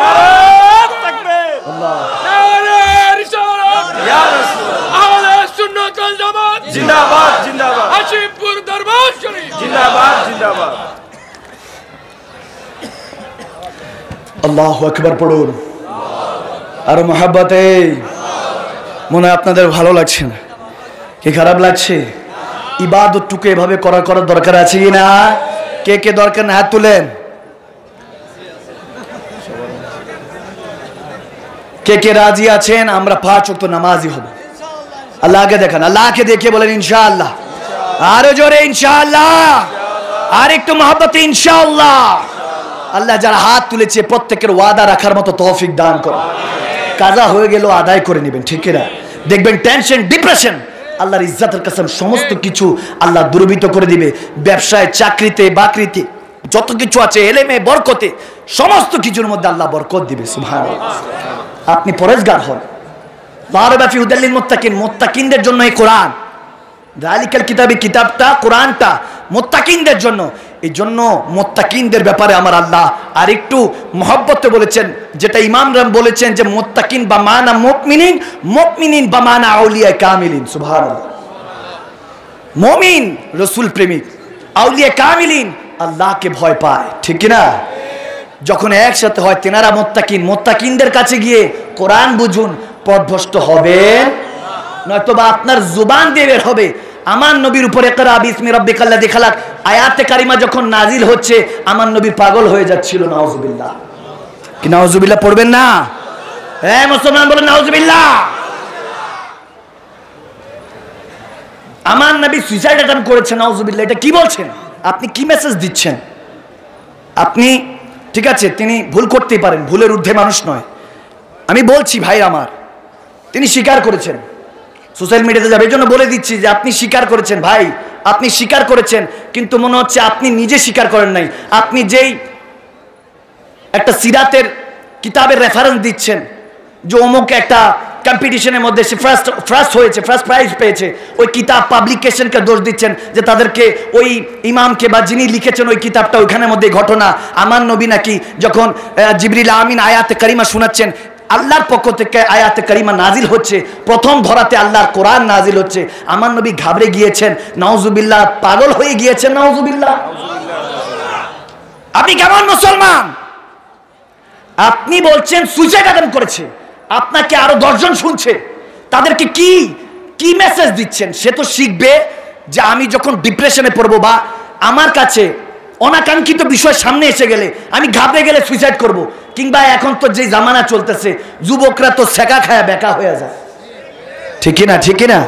[SPEAKER 2] নারে তাকবীর, নারে রিসালাত, ইয়া রাসূলুল্লাহ, আহলে সুন্নাত ওয়াল জামাত
[SPEAKER 3] জিন্দাবাদ জিন্দাবাদ,
[SPEAKER 2] হাশিমপুর দরবার শরীফ
[SPEAKER 3] জিন্দাবাদ জিন্দাবাদ।
[SPEAKER 1] আল্লাহু আকবার পড়ুন আর মহব্বতে। মনে হয় আপনাদের ভালো লাগছে না, কি খারাপ লাগছে? ইবাদতটুকু এভাবে করা করার দরকার আছে কি না? কে কে দরকার না হাত তুলেন। কে কে রাজি আছেন আমরা পাঁচ ওয়াক্ত নামাজি হব? আল্লাহকে দেখান, আল্লাহকে দেখে বলেন ইনশাআল্লাহ। আরো জোরে ইনশাআল্লাহ, আর একটু মহব্বতে ইনশাআল্লাহ। আল্লাহ যারা হাত তুলেছে প্রত্যেকের ওয়াদা রাখার মতো তৌফিক দান করুন। কাজা হয়ে গেল আদায় করে নেবেন, ঠিক না? দেখবেন টেনশন, ডিপ্রেশন, আল্লাহর ইজ্জতের কসম সমস্ত কিছু আল্লাহ দুর্বৃত করে দিবে। ব্যবসায়, চাকরিতে, বাকরিতে, যত কিছু আছে, এলেমে, বরকতে, সমস্ত কিছুর মধ্যে আল্লাহ বরকত দিবে। সুবহানাল্লাহ। আপনি পরেজগার হন। লারবা ফি হুদাল লিল মুত্তাকিন, মুত্তাকিনদের জন্য এই কোরআন। যালিকাল কিতাবি, কিতাবটা, কোরআনটা মুত্তাকিনদের জন্য। এই জন্য মুত্তাকিনদের ব্যাপারে আমার আল্লাহ আর একটু মহব্বতে বলেছেন, যেটা ইমামরা বলেছেন যে মুত্তাকিন বা মানা মুমিনিন, মুমিনিন বা মানা আউলিয়া কামিলিন। সুবহানাল্লাহ। মুমিন রাসূল প্রেমিক, আউলিয়া কামিলিন আল্লাহকে ভয় পায়, ঠিক না? যখন একসাথে হয় তেনারা মুত্তাকিন। মুত্তাকিনদের কাছে গিয়ে কোরআন বুঝুন, পথভ্রষ্ট হবেন, নয়তো বা আপনার জুবান দিয়ে বের হবে আমার নবীর উপরে ইকরা বিসমি রাব্বিকাল্লাযী খালাক আয়াতে কারিমা যখন নাজিল হচ্ছে, আমার নবী পাগল হয়ে যাচ্ছিল। নাউজুবিল্লাহ, কি নাউজুবিল্লাহ পড়বেন না? হ্যাঁ মুসলমান বলেন নাউজুবিল্লাহ। আমার নবী সুইসাইড অ্যাটেম্প করেছেন, নাউজুবিল্লাহ। এটা কি বলছেন আপনি? কি মেসেজ দিচ্ছেন আপনি? ঠিক আছে, তিনি ভুল করতেই পারেন, ভুলের ঊর্ধ্বে মানুষ নয়। আমি বলছি ভাই আমার, তিনি স্বীকার করেছেন, সোশ্যাল মিডিয়াতে যাবে, এই জন্য বলে দিচ্ছি যে আপনি স্বীকার করেছেন ভাই, আপনি স্বীকার করেছেন, কিন্তু মনে হচ্ছে আপনি নিজে স্বীকার করেন নাই। আপনি যেই একটা সিরাতের কিতাবের রেফারেন্স দিচ্ছেন যে অমুক একটা কম্পিটিশনের মধ্যে সে ফার্স্ট ফার্স্ট হয়েছে, ফার্স্ট প্রাইজ পেয়েছে, ওই কিতাব পাবলিকেশনকে দোষ দিচ্ছেন যে তাদেরকে, ওই ইমামকে বা যিনি লিখেছেন ওই কিতাবটা, ওইখানের মধ্যে ঘটনা আমার নবী নাকি যখন জিবরিল আমিন আয়াতে কারিমা শোনাচ্ছেন, আল্লাহর পক্ষ থেকে আয়াতে কারিমা নাজিল হচ্ছে, প্রথম ধরাতে আল্লাহর কোরআন নাজিল হচ্ছে, আমার নবী ঘাবড়ে গিয়েছেন, নাউজুবিল্লাহ, পাগল হয়ে গিয়েছেন, নাউজুবিল্লাহ। আপনি কেমন মুসলমান? আপনি বলছেন সুইসাইড অ্যাটেম্প করেছে, আপনাকে আরো দশজন শুনছে, তাদেরকে কি কি মেসেজ দিচ্ছেন? সে তো শিখবে যে আমি যখন ডিপ্রেশনে পড়বো বা আমার কাছে অনাকাঙ্ক্ষিত বিষয় সামনে এসে গেলে আমি ঘাবড়ে গেলে সুইসাইড করব, কিংবা এখন তো যে জামানা চলতেছে যুবকরা তো সেকা খায়া বেকা হয়ে যায়, ঠিক না? ঠিক না?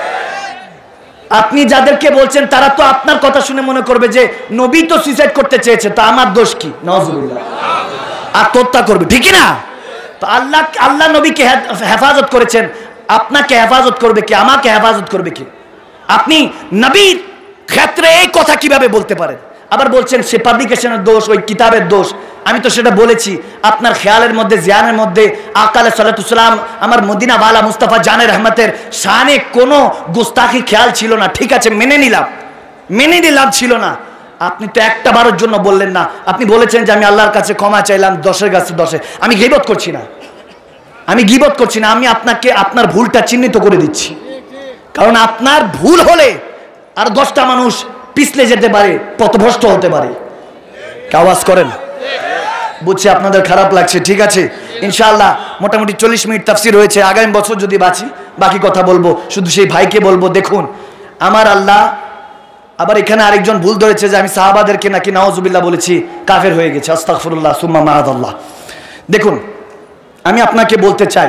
[SPEAKER 1] আপনি যাদেরকে বলছেন তারা তো আপনার কথা শুনে মনে করবে যে নবী তো সুইসাইড করতে চেয়েছে, তা আমার দোষ কি? নাউজুবিল্লাহ, আত্মহত্যা করবে, ঠিক না? তো আল্লাহ আল্লাহ নবীকে হেফাজত করেছেন, আপনাকে হেফাজত করবে কি? আমাকে হেফাজত করবে কি? আপনি নবীর ক্ষেত্রে এই কথা কিভাবে বলতে পারেন? আবার বলছেন সে পাবলিকেশনের দোষ, ওই কিতাবের দোষ। আমি তো সেটা বলেছি, আপনার খেয়ালের মধ্যে জিয়ানের মধ্যে আকালে সালাতুসালাম আমার মদিনা ওয়ালা মুস্তাফা জানের রহমতের শানে কোনো গুস্তাখি খেয়াল ছিল না, ঠিক আছে, মেনে নিলাম, মেনে নিলাম ছিল না। আপনি তো একটা বারের জন্য বললেন না, আপনি বলেছেন যে আমি আল্লাহর কাছে ক্ষমা চাইলাম দশের কাছে দশে। আমি গীবত করছি না, আমি গীবত করছি না, আমি আপনাকে আপনার ভুলটা চিহ্নিত করে দিচ্ছি, কারণ আপনার ভুল হলে আর দশটা মানুষ পিছলে যেতে পারে, পথভ্রষ্ট হতে পারে। আওয়াজ করেন, বুঝছি আপনাদের খারাপ লাগছে, ঠিক আছে। ইনশাআল্লাহ মোটামুটি চল্লিশ মিনিট তাফসির হয়েছে, আগামী বছর যদি বাঁচি বাকি কথা বলবো। শুধু সেই ভাইকে বলবো, দেখুন আমার আল্লাহ, আবার এখানে আরেকজন ভুল ধরেছে যে আমি সাহাবাদেরকে নাকি নাউজুবিল্লাহ বলেছি কাফের হয়ে গেছে, আস্তাগফিরুল্লাহ সুম্মা মাআযাল্লাহ। দেখুন আমি আপনাকে বলতে চাই,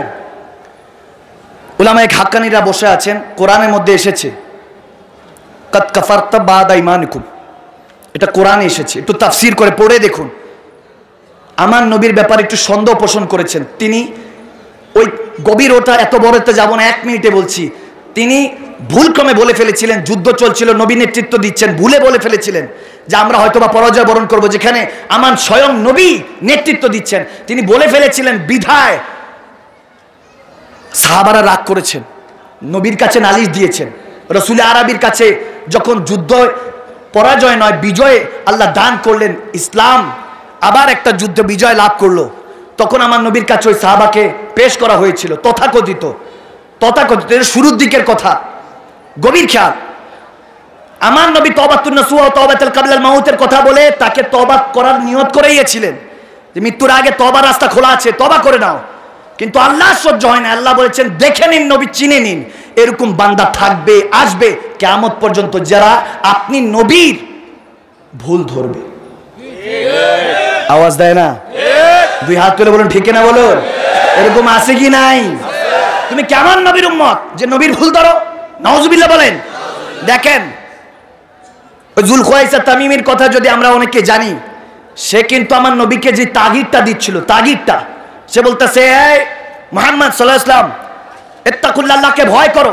[SPEAKER 1] উলামায়ে হাক্কানীরা বসে আছেন, কোরআনের মধ্যে এসেছে কাদ কাফারতা বাদা ঈমানিকুম, এটা কোরআনে এসেছে, একটু তাফসীর করে পড়ে দেখুন। আমার নবীর ব্যাপারে একটু সন্দেহ পোষণ করেছেন তিনি, ওই গভীর ওটা এত বড়তে যাব না, এক মিনিটে বলছি। তিনি ভুলক্রমে বলে ফেলেছিলেন, যুদ্ধ চলছিল, নবী নেতৃত্ব দিচ্ছেন, ভুলে বলে ফেলেছিলেন যে আমরা হয়তোবা পরাজয় বরণ করবো, যেখানে আমার স্বয়ং নবী নেতৃত্ব দিচ্ছেন। তিনি বলে ফেলেছিলেন বিধায় সাহাবারা রাগ করেছেন, নবীর কাছে নালিশ দিয়েছেন। রসুল আরবির কাছে যখন যুদ্ধ পরাজয় নয় বিজয় আল্লাহ দান করলেন, ইসলাম আবার একটা যুদ্ধ বিজয় লাভ করলো, তখন আমার নবীর কাছে ওই সাহাবাকে পেশ করা হয়েছিল, তথাকথিত তথাকথিত শুরুর দিকের কথা, গভীর খেয়াল। আমার নবী তওবাতুন নসুহা তওবাতুল কাবলাল মাউতের কথা বলে তাকে তওবা করার নিয়ত করেইছিলেন যে মৃত্যুর আগে তওবার রাস্তা খোলা আছে, তওবা করে নাও। কিন্তু আল্লাহ সহ্য হয় না, আল্লাহ বলেছেন দেখে নিন নবী, চিনে নিন, এরকম বান্দা থাকবে, আসবে কিয়ামত পর্যন্ত যারা আপনি নবীর ভুল ধরবে। আওয়াজ দেয় না? দুই হাত তুলে বলুন ঠিক না বলুন। এরকম আছে কি নাই? তুমি কেমন নবীর উম্মত যে নবীর ভুল ধরো? নাউজুবিল্লাহ বলেন। দেখেন ওই যুলখুয়াইসা তামিমের কথা যদি আমরা অনেকে জানি, সে কিন্তু আমার নবীকে যে তাগিদটা দিচ্ছিল, তাগিদটা সে বলতেছে এই মুহাম্মদ সাল্লাল্লাহু আলাইহি ওয়াসাল্লাম ইত্তাকুল্লাহ, আল্লাহকে ভয় করো,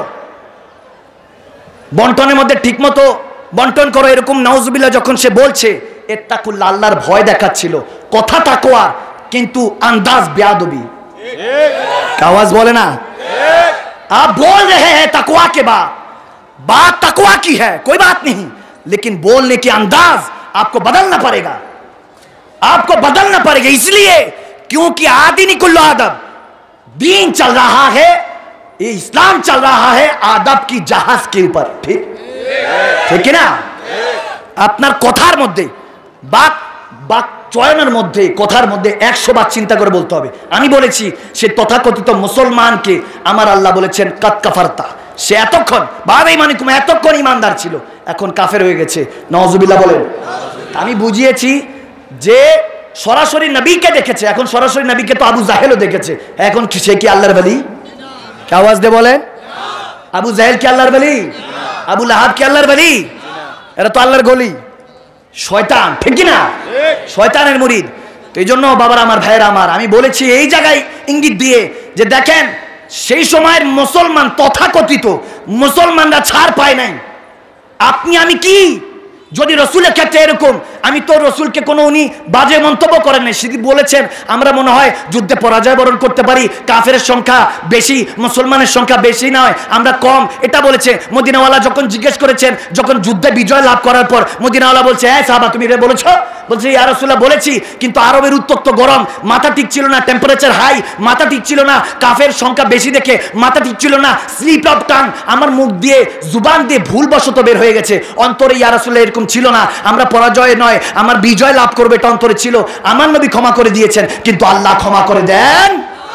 [SPEAKER 1] বন্টনের মধ্যে ঠিকমতো বন্টন করো, এরকম নাউজুবিল্লাহ যখন সে বলছে, ইত্তাকুল্লাহ আল্লাহর ভয় দেখাচ্ছিল, কথা তাকওয়া কিন্তু আন্দাজ বেয়াদবি। আওয়াজ বলে না? आप बोल रहे हैं तकवा के बाद, बात तकवा की है कोई बात नहीं, लेकिन बोलने के अंदाज आपको बदलना पड़ेगा, आपको बदलना पड़ेगा, इसलिए क्योंकि आदीनी कुल्लु आदब, दीन चल रहा है, ये इस्लाम चल रहा है आदब की जहाज के ऊपर, ठीक ठीक है ना? আপনার কথার মধ্যে বাক বাক চয়নের মধ্যে কথার মধ্যে একশো বার চিন্তা করে বলতে হবে। আমি বলেছি সে তথাকথিত মুসলমানকে আমার আল্লাহ বলেছেন কাদ কাফারতা, সে এতক্ষণ বাদা ঈমানিকুম এতক্ষণ ইমানদার ছিল, এখন কাফের হয়ে গেছে, নাউজুবিল্লাহ বলেন। আমি বুঝিয়েছি যে সরাসরি নবীকে দেখেছে, এখন সরাসরি নবীকে তো আবু জাহেলও দেখেছে, এখন সে কি আল্লাহর ওলি? কি আওয়াজ দিয়ে বলেন? আবু জাহেল কি আল্লাহর ওলি? আবু লাহাব কি আল্লাহর ওলি? এরা তো আল্লাহর গলি, শয়তান, ঠিক না? শয়তানের মুরিদ। তো এই জন্য বাবার আমার, ভাইয়ের আমার, আমি বলেছি এই জায়গায় ইঙ্গিত দিয়ে যে দেখেন সেই সময়ের মুসলমান তথাকথিত মুসলমানরা ছাড় পায় নাই। আপনি আমি কি যদি রসুলের ক্ষেত্রে এরকম, আমি তো রসুলকে কোনো উনি বাজে মন্তব্য করেন নাই, সেদিন বলেছেন আমরা মনে হয় যুদ্ধে পরাজয় বরণ করতে পারি, কাফের সংখ্যা বেশি মুসলমানের সংখ্যা বেশি নয়, আমরা কম, এটা বলেছে। মদিনাওয়ালা যখন জিজ্ঞেস করেছেন, যখন যুদ্ধে বিজয় লাভ করার পর মদিনাওয়ালা বলছে হ্যাঁ সাহাবা তুমি এটা বলেছ? বলছে ইয়া রাসূলুল্লাহ বলেছি, কিন্তু আরবের উত্তপ্ত গরম, মাথা ঠিক ছিল না, টেম্পারেচার হাই, মাথা ঠিক ছিল না, কাফের সংখ্যা বেশি দেখে মাথা ঠিক ছিল না, স্লিপ অফ টাং, আমার মুখ দিয়ে জুবান দিয়ে ভুলবশত বের হয়ে গেছে, অন্তরে ইয়া রাসূলুল্লাহ এরকম এরকম ছিল না, আমরা পরাজয় নয় আমার বিজয় লাভ করবে এটা অন্তরে ছিল। আমার নবী ক্ষমা করে দিয়েছেন, কিন্তু আল্লাহ ক্ষমা করে দেন।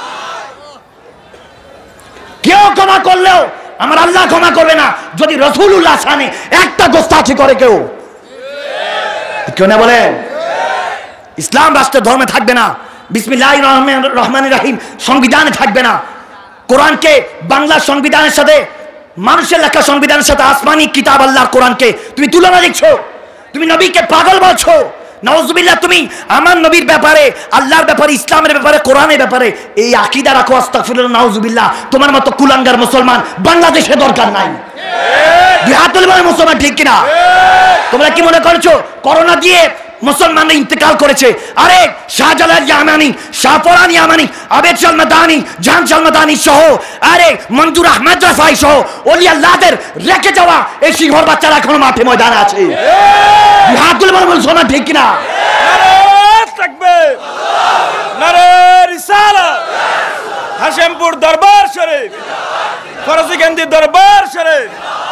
[SPEAKER 1] কেউ ক্ষমা করলেও আমার আল্লাহ ক্ষমা করবে না যদি রাসূলুল্লাহ শানে একটা গোস্তাখি করে কেউ। কেউ না বলেন ইসলাম রাষ্ট্র ধর্মে থাকবে না, বিসমিল্লাহির রহমানির রহিম সংবিধানে থাকবে না, কোরআনকে বাংলা সংবিধানের সাথে মানুষের লেখা সংবিধানের সাথে আসমানি কিতাব আল্লাহর কোরআনকে তুমি তুলনা দিচ্ছো, তুমি নবীকে পাগল বলছো। নাউজুবিল্লাহ, তুমি আমার নবীর ব্যাপারে, আল্লাহর ব্যাপারে, ইসলামের ব্যাপারে, কোরআনের ব্যাপারে এই আকীদা রাখো। আস্তাগফিরুল্লাহ, নাউজুবিল্লাহ। তোমার মতো কুলাঙ্গার মুসলমান বাংলাদেশে দরকার নাই। দুই হাত তুলে বলে মুসলমান ঠিক কিনা? তোমরা কি মনে করছো করোনা দিয়ে মুসলমানরা ইন্তেকাল করেছে? আরে শাহজালাল ইয়ামানি, শাহফরান ইয়ামানি, আবেদ মাদানি, জাহান মাদানি সহ, আরে মঞ্জুর আহমদ রাফাই সহ ওলি আল্লাহদের রেখে যাওয়া এই সিংহর বাচ্চারা এখনো মাঠে ময়দানে আছে। হাত তুলে বলে মুসলমান ঠিক কিনা?
[SPEAKER 3] নারে তাকবীর, নারে রিসালাত, হাশেমপুর দরবার শরীফ, ফরজগঞ্জ দরবার শরীফ।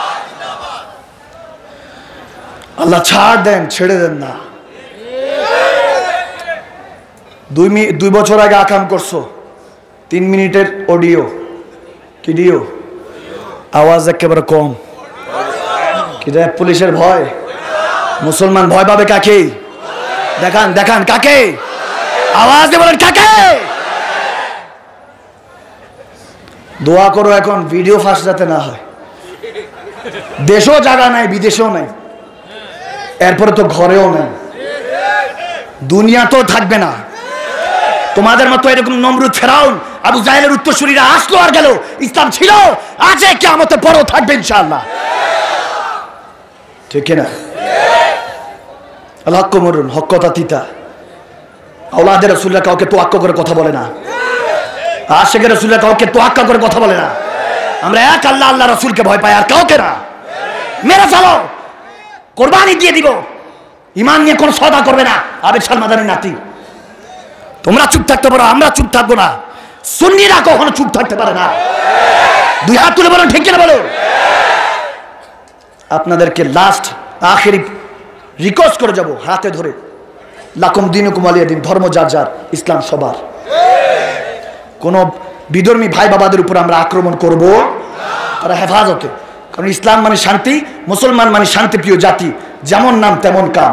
[SPEAKER 1] আল্লাহ ছাড় দেন, ছেড়ে দেন না। দুই দুই বছর আগে আকাম করছো, তিন মিনিটের অডিও ভিডিও, আওয়াজ একেবারে কম। কি রে পুলিশের ভয়? মুসলমান ভয় পাবে কাকে? দেখান দেখান কাকে? আওয়াজ দিয়ে বলেন কাকে? দোয়া করো এখন ভিডিও ফাঁস যাতে না হয়। দেশেও জায়গা নাই, বিদেশেও নাই, এরপরে তো ঘরেও নাই, দুনিয়াতেও থাকবে না। তোমাদের মতো এরকম নমরুদ, ফেরাউন, আবু জাহেলের উত্তরসূরিরা আসলো আর গেল, ইসলাম ছিল, আছে, কিয়ামতের পরেও থাকবে ইনশাআল্লাহ। ঠিক না? আল হক্ক মরুন, হক কথা তিতা। আওলাদের রাসূলরা কাউকে তোয়াক্কা করে কথা বলে না, আশিকের রাসূলরা কাউকে তোয়াক্কা করে কথা বলে না। আমরা এক আল্লাহ, আল্লাহ রাসূলকে ভয় পাই, আর কাউকে না। মেরে ফেলো, কোরবানি দিয়ে দিব, ইমান নিয়ে কোনো সদা করবে না। আবেদ মাদানির নাতি, তোমরা চুপ থাকতে পারো, আমরা চুপ থাকবো না। সুন্নিরা কখনো চুপ থাকতে পারে না। দুই হাত তুলে বলুন ঠিক কিনা বলো। আপনাদেরকে লাস্ট আখেরি রিকোয়েস্ট করে যাব হাতে ধরে, লাকুম দিনুকুম ওয়ালিয়া দিন, ধর্ম যার যার, ইসলাম সবার। কোন বিধর্মী ভাই বাবাদের উপর আমরা আক্রমণ করব তারা হেফাজতে, কারণ ইসলাম মানে শান্তি, মুসলমান মানে শান্তিপ্রিয় জাতি, যেমন নাম তেমন কাম।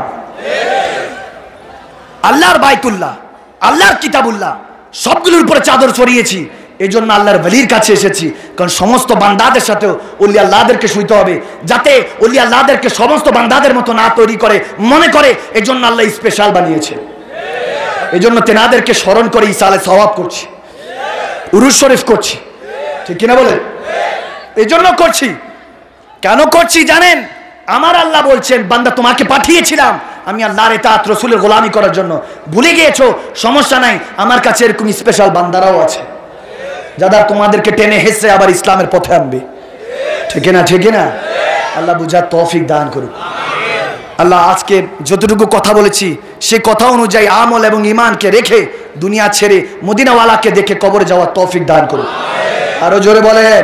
[SPEAKER 1] আল্লাহর বাইতুল্লাহ, আল্লাহর কিতাবুল্লাহ সবগুলোর উপরে চাদর ছড়িয়েছি। এই জন্য আল্লাহর ওলির কাছে এসেছি, কারণ সমস্ত বান্দাদের সাথেও ওলি আল্লাহদেরকে শুইতে হবে, যাতে ওলি আল্লাহদেরকে সমস্ত বান্দাদের মতো না তৈরি করে মনে করে। এই জন্য আল্লাহ স্পেশাল বানিয়েছে। এই জন্য তেনাদেরকে স্মরণ করে ইসালে সওয়াব করছি, উরুস শরীফ করছি, ঠিক কিনা বলেন? এই জন্য করছি। কেন করছি জানেন? আমার আল্লাহ বলছেন, বান্দা তোমাকে পাঠিয়েছিলাম আমি আল্লাহর ইতাআত রাসূলের গোলামি করার জন্য। ভুলে গিয়েছো, সমস্যা নাই, আমার কাছে এরকম স্পেশাল বান্দারাও আছে যারা তোমাদেরকে টেনে হেসে আবার ইসলামের পথে আনবে। ঠিক না? ঠিক না? আল্লাহ বুঝার তৌফিক দান করুন। আল্লাহ আজকে যতটুকু কথা বলেছি সে কথা অনুযায়ী আমল এবং ঈমানকে রেখে দুনিয়া ছেড়ে মদিনাওয়ালাকে দেখে কবরে যাওয়ার তৌফিক দান করুন। আরো জোরে বলেন।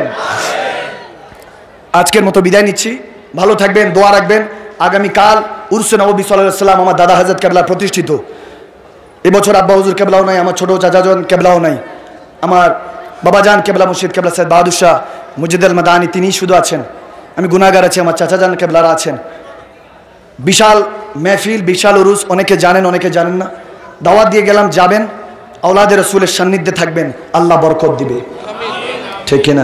[SPEAKER 1] আজকের মতো বিদায় নিচ্ছি, ভালো থাকবেন, দোয়া রাখবেন। আগামীকাল উরসে নবী সাল্লাল্লাহু আলাইহি ওয়াসাল্লাম, আমার দাদা হযরত কেবলা প্রতিষ্ঠিত। এবছর আব্বা হুজুর কেবলাও নাই, আমার ছোট চাচাজন কেবলাও নাই, আমার বাবাজান কেবলা মুর্শিদ কেবলা সৈয়দ বাহাদুর শাহ মুজিদুল মাদানী তিনিই শুধু আছেন। আমি গুনাহগার আছি, আমার চাচাজান কেবলারা আছেন। বিশাল মেহফিল, বিশাল উরুস, অনেকে জানেন অনেকে জানেন না। দাওয়াত দিয়ে গেলাম, যাবেন, আওলাদে রাসূলের সান্নিধ্যে থাকবেন, আল্লাহ বরকত দিবে। ঠিক না?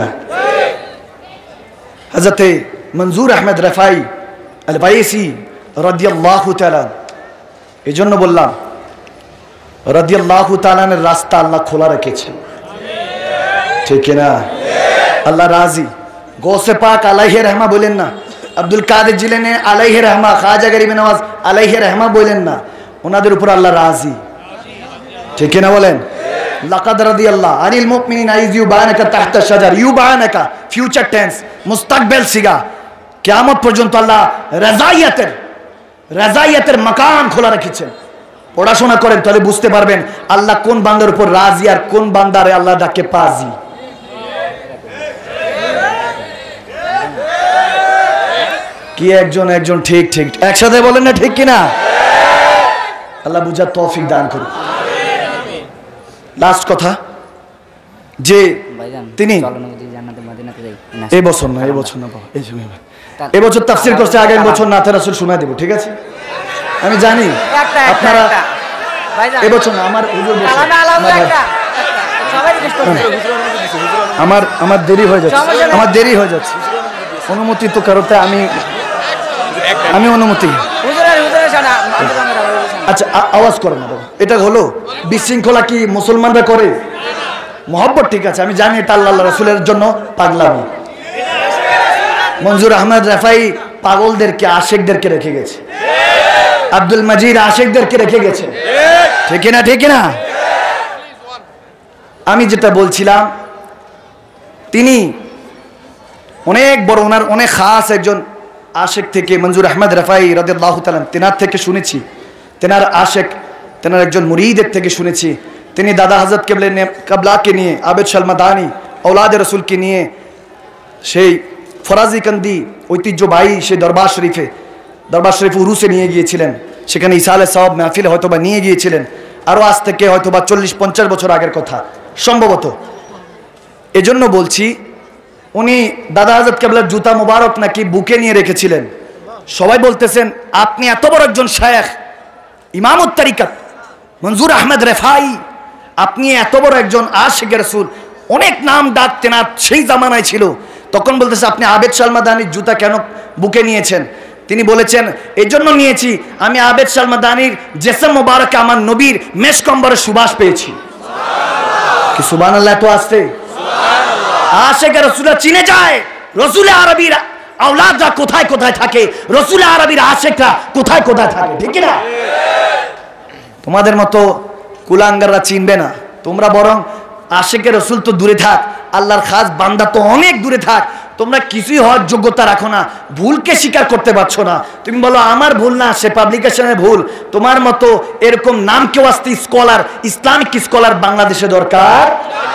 [SPEAKER 1] হযরতে মনজুর আহমদ রাফাই আল বাইসি রাদিয়াল্লাহু তাআলা, এই জন্য বললাম রাদিয়াল্লাহু তাআলার রাস্তা আল্লাহ খোলা রেখেছেন। ঠিক না? আল্লাহ রাজি। গৌসে পাক আলাইহি রহমা বলেন না, আব্দুল কাদের জিলানী আলাইহি রহমা, খাজা গরিব নওয়াজ আলাইহি রহমা বলেন না, ওনাদের উপর আল্লাহ রাজি। ঠিক না বলেন? লাকাদ রাদিয়াল্লাহু আনিল মুমিনিনা ইয ইউবানাকা তাহতা শাজার, ইউবানাকা ফিউচার টেন্স, মুস্তাকবিল সিগা, কিয়ামত পর্যন্ত আল্লাহ রাজাইয়াতের রাজাইয়াতের মাকাম খোলা রেখেছেন। পড়াশোনা করেন তাহলে বুঝতে পারবেন আল্লাহ কোন বান্দার উপর রাজি আর কোন বান্দারে আল্লাহ ডাকে পাজি। কি কি একজন একজন ঠিক ঠিক একসাথে বলেন না ঠিক কিনা? আল্লাহ বুঝার তৌফিক দান করুন। লাস্ট কথা যে তিনি এই বছর না এই বছর না এই বছর তাফসীর করছে, আগামী বছর নাতে রাসূল শোনা দেব, ঠিক আছে? আমি জানি আপনারা এই বছর না, আমার হুজুর বলছে আমার আমার দেরি হয়ে যাচ্ছে, আমার দেরি হয়ে যাচ্ছে, অনুমতি তো কারোতে আমি আমি অনুমতি। আচ্ছা আওয়াজ করে না বাবা, এটা হলো বিশৃঙ্খলা কি মুসলমানরা করে? মহব্বত ঠিক আছে, আমি জানি এটা আল্লাহ রাসূলের জন্য পাগলামি। মঞ্জুর আহমদ রাফাই পাগলদেরকে আশেকদেরকে রেখে গেছে, আব্দুল মজিদ আশেকদেরকে রেখে গেছে, ঠিক না ঠিক না? আমি যেটা বলছিলাম তিনি অনেক বড়, ওনার অনেক খাস একজন আশেক থেকে মঞ্জুর আহমদ রাফাই রাদিয়াল্লাহু তাআলা তেনার থেকে শুনেছি, তেনার আশেক তেনার একজন মুরিদের থেকে শুনেছি, তিনি দাদা হযরত কেবলে কাবলাকে নিয়ে আবেদ শালমাদানি औलाद রসুলকে নিয়ে সেই ফরাজিকান্দি ঐতিহ্যবাহী সেই দরবার শরীফে দরবার শরীফ উরুসে নিয়ে গিয়েছিলেন, সেখানে ইসালে সওয়াব মাহফিল হয়তোবা নিয়ে গিয়েছিলেন, আরও আজ থেকে হয়তোবা চল্লিশ পঞ্চাশ বছর আগের কথা সম্ভবত। এজন্য বলছি উনি দাদা হযরত কেবলার জুতা মুবারক নাকি বুকে নিয়ে রেখেছিলেন। সবাই বলতেছেন আপনি এত বড় একজন শায়েখ, ইমামুত তরিকত মঞ্জুর আহমদ রাফাই, আপনি এত বড় একজন আশিকে রাসূল, অনেক নাম ডাক তেনার সেই জামানায় ছিল, তখন বলতেছে আপনি আবেদ শালমাদানির জুতা কেন বুকে নিয়েছেন? তিনি বলেছেন এই জন্য নিয়েছি, আমি আবেদ শালমাদানির জেসম মুবারকে আমার নবীর মেশকম্বরের সুবাস পেয়েছি। কি সুবহানাল্লাহ, তো আসছে আশিকে রাসূলরা চিনে যায় রাসূল আরবীর আওলাদরা কোথায় কোথায় থাকে, রাসূল আরবীর আশিকরা কোথায় কোথায় থাকে, ঠিক না? তোমাদের মতো কুলাঙ্গাররা চিনবে না, তোমরা বরং আশিকে রাসূল তো দূরে থাক, আল্লাহর খাস বান্দা তো অনেক দূরে থাক, তোমরা কিছুই হওয়ার যোগ্যতা রাখো না, ভুলকে স্বীকার করতে পারছো না। তুমি বলো আমার ভুল না, সে পাবলিকেশনের ভুল। তোমার মতো এরকম নাম কেউ আসতে স্কলার, ইসলামিক স্কলার বাংলাদেশে দরকার।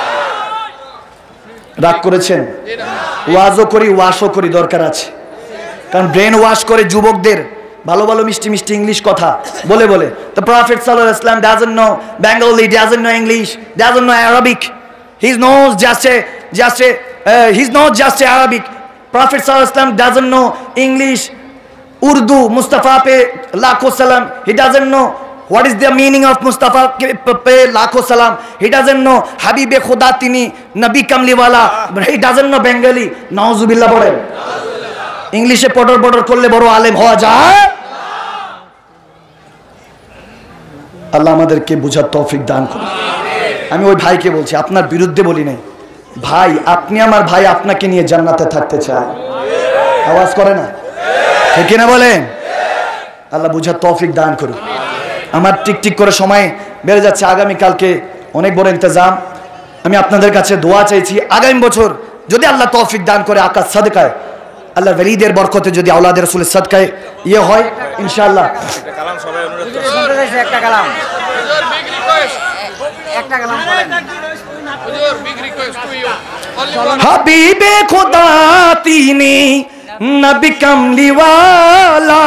[SPEAKER 1] রাগ করেছেন? ওয়াজও করি ওয়াশও করি, দরকার আছে, কারণ ব্রেন ওয়াশ করে যুবকদের ভালো ভালো মিষ্টি মিষ্টি ইংলিশ কথা বলে বলে। The Prophet sallallahu alaihi wasallam doesn't know Bengali, doesn't know English, doesn't know Arabic. He knows just a just a uh, he's not just a Arabic. Prophet sallallahu alaihi wasallam doesn't know English, Urdu, Mustafa pe lakho salam. He doesn't know what is the meaning of Mustafa pe lakho salam. He doesn't know Habibe Khuda tini Nabi Kamli wala. He doesn't know Bengali. Nauzubillah bolen. ইংলিশে পটর পটর করলে বড় আলেম হওয়া যায়? আল্লাহ আমাদেরকে বুঝার তৌফিক দান করুন। আমি ওই ভাইকে বলছি, আপনার বিরুদ্ধে বলি নাই ভাই, আপনি আমার ভাই, আপনাকে নিয়ে জান্নাতে থাকতে চায়। আওয়াজ করে না, ঠিক না বলেন? আল্লাহ বুঝার তৌফিক দান করুন। আমার টিকটিক করে সময় বেড়ে যাচ্ছে, আগামীকালকে অনেক বড় ইন্তজাম। আমি আপনাদের কাছে দোয়া চাইছি, আগামী বছর যদি আল্লাহ তৌফিক দান করে আকাশ সাদকায় আল্লাহ ওলিদের বরকতে যদি আওলাদের রাসূলের সাদকায় ইয়ে হয় ইনশাআল্লাহ। একটা কালাম সবাই অনুরোধ করছে, একটা কালাম একটা কালাম বলেন হুজুর, বিগ রিকোয়েস্ট টু ইউ। হাবিবে খোদা তিনি নবী কামলি ওয়ালা,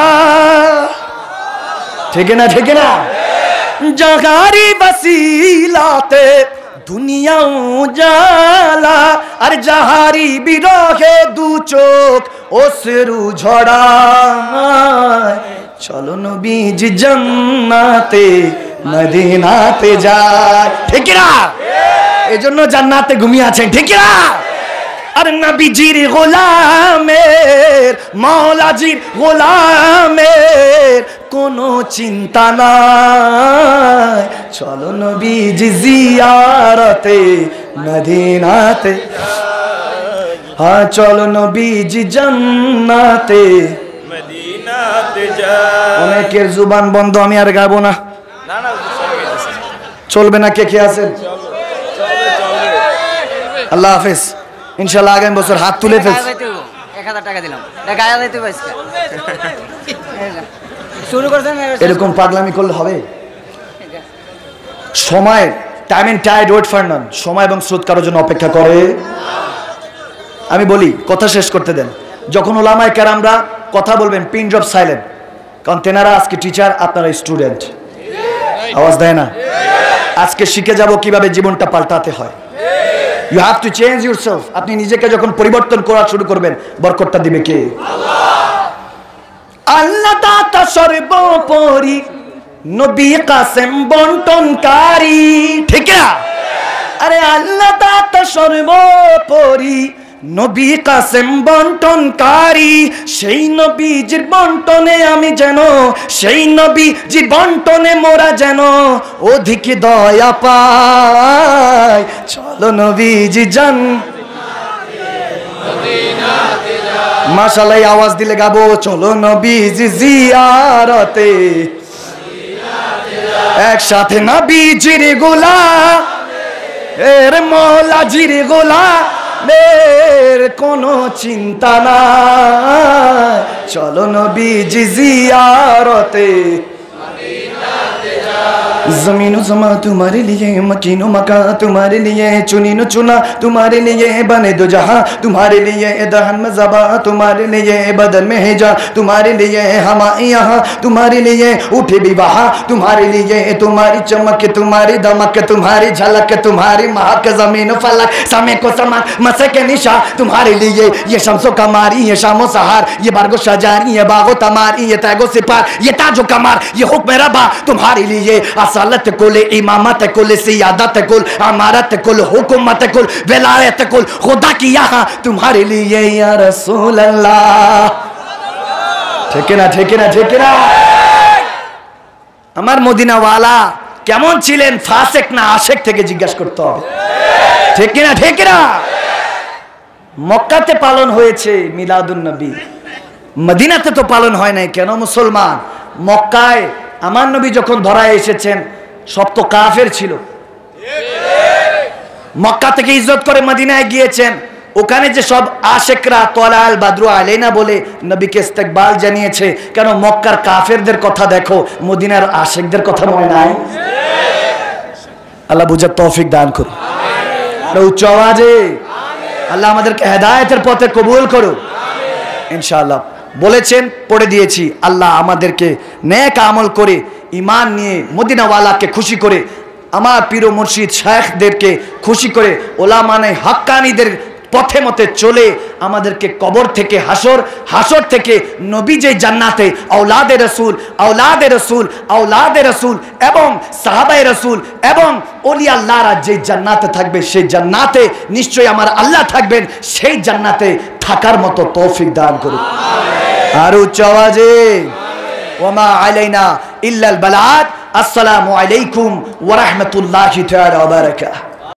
[SPEAKER 1] ঠিক না ঠিক না? জাগারি वसीलाते दुनिया उजाला, আর জাহারি বিরহে দু চোখ অশ্রু ঝরায়, চলো নবীজি জান্নাতে মদিনাতে যায়, ঠিক না? এজন্য জান্নাতে ঘুমিয়ে আছেন, ঠিক না? আর নবীজির গোলামের মাওলাজির গোলামের কোনো চিন্তা নাই, চলো নবীজি জিয়ারতে মদিনাতে, হ্যাঁ চলো নবীজি জান্নাতে মদিনাতে যায়। অনেকের জুবান বন্ধ, আমি আর গাবো না। চলবে না? কে কে আছেন? আল্লাহ হাফেজ। ইনশাআল্লাহ আগামী বছর হাত তুলে ফেলছি। এক হাজার টাকা দিলাম, গায়া যাইতে পাইছে। শুরু করছেন, এরকম পাগলামি করলে হবে? সময়, time and tide wait for none. সময় এবং স্রোত কারোর জন্য অপেক্ষা করে? আমি বলি, কথা শেষ করতে দেন। যখন উলামায়ে কেরামরা কথা বলবেন পিন ড্রপ সাইলেন্ট, কারণ তেনারা আজকে টিচার, আপনারা স্টুডেন্ট। আওয়াজ দেয় না? আজকে শিখে যাব কিভাবে জীবনটা পাল্টাতে হয়। You have to change yourself. আপনি নিজেকে যখন পরিবর্তন করা শুরু করবেন, বরকতটা দিবে কে? আল্লাহ দাতা সর্বোপরি, নবী কাসেম বন্টনকারী, ঠিক না? আরে আল্লাহ দাতা সর্বোপরি, নবী কাসেম বন্টনকারী, সেই নবীজির বন্টনে আমি যেন, সেই নবীজির বন্টনে মোরা যেন অধিক দয়া পাই। চলো নবীজি জান, মাশাআল্লাহ আওয়াজ দিলে গাবো, চলো নবীজি জিয়ারতে, একসাথে নবীজির গোলাম, এর মৌলাজির গোলাম, এর কোনো চিন্তা নাই, চলো নবীজি জিয়ারতে। जमीनो समा तुम्हारे लिए, मकीनो मका तुम्हारे लिए, चुनीनो चुना तुम्हारे लिए, बने दो जहां तुम्हारे लिए, दहन में ज़बा तुम्हारे लिए, बदन में हिजा तुम्हारे लिए, हम यहाँ तुम्हारे लिए, उठे भी वहाँ तुम्हारे लिए, तुम्हारी चमक तुम्हारी दमक तुम्हारी झलक तुम्हारी महक, जमीन फलक समय को समान मसे के निशा तुम्हारे लिए, ये शम्सो कमारी, ये शामो सहार, ये बारगो शजारी, ये बागो तमारी, ये तैगो सिपार, ये ताजो कमार, ये हुक्म रबा तुम्हारे लिए, असलत कुल, इमामत कुल, सियादत कुल, अमारत कुल, हुकूमत कुल, विलायत कुल, खुदा की यहाँ तुम्हारे लिए या रसूल अल्लाह। ठीक है ना, ठीक है ना, ठीक है ना? আমার মদিনা ওয়ালা কেমন ছিলেন, ফাসেক না আশেক থেকে জিজ্ঞাসা করতে হবে, ঠিক কি না, ঠিক না? মক্কাতে পালন হয়েছে মিলাদুন নবী, মদিনাতে তো পালন হয় নাই কেন? মুসলমান, মক্কায় আমার নবী যখন ধরা এসেছেন সব তো কাফের ছিল, মক্কা থেকে ইজ্জত করে মদিনায় গিয়েছেন, ওখানে যে সব আশেকরা তলাল বাদরু আলাইনা বলে নবীকে ইস্তেকবাল জানিয়েছে, কেন? মক্কার কাফেরদের কথা দেখো, মদিনার আশেকদের কথা মনে নাই? আল্লাহ বুঝার তৌফিক দান করুন, আর উচ্চ আওয়াজে আল্লাহ আমাদেরকে হেদায়েতের পথে কবুল করুন ইনশাআল্লাহ। বলেছেন, পড়ে দিয়েছি, আল্লাহ আমাদেরকে নেক আমল করে, ঈমান নিয়ে, মদিনাওয়ালাকে খুশি করে, আমার পীর মুর্শিদ শায়েখদেরকে খুশি করে, ওলামায়ে হাক্কানীদের পথে মতে চলে আমাদেরকে কবর থেকে হাসর, হাসর থেকে নবী যে জান্নাতে আওলাদে রাসূল, আওলাদে রাসূল, আওলাদে রাসূল এবং সাহাবায়ে রাসূল এবং ওলিয়া আল্লাহরা যে জান্নাতে থাকবে, সেই জান্নাতে নিশ্চয়ই আমার আল্লাহ থাকবেন, সেই জান্নাতে থাকার মতো তৌফিক দান করুন। আর উচ্চ আওয়াজে ওয়ামা আলাইনা ইল্লাল বালাগ। আসসালামু আলাইকুম ওয়া রাহমাতুল্লাহি তাআলা ওয়া বারাকাতুহু।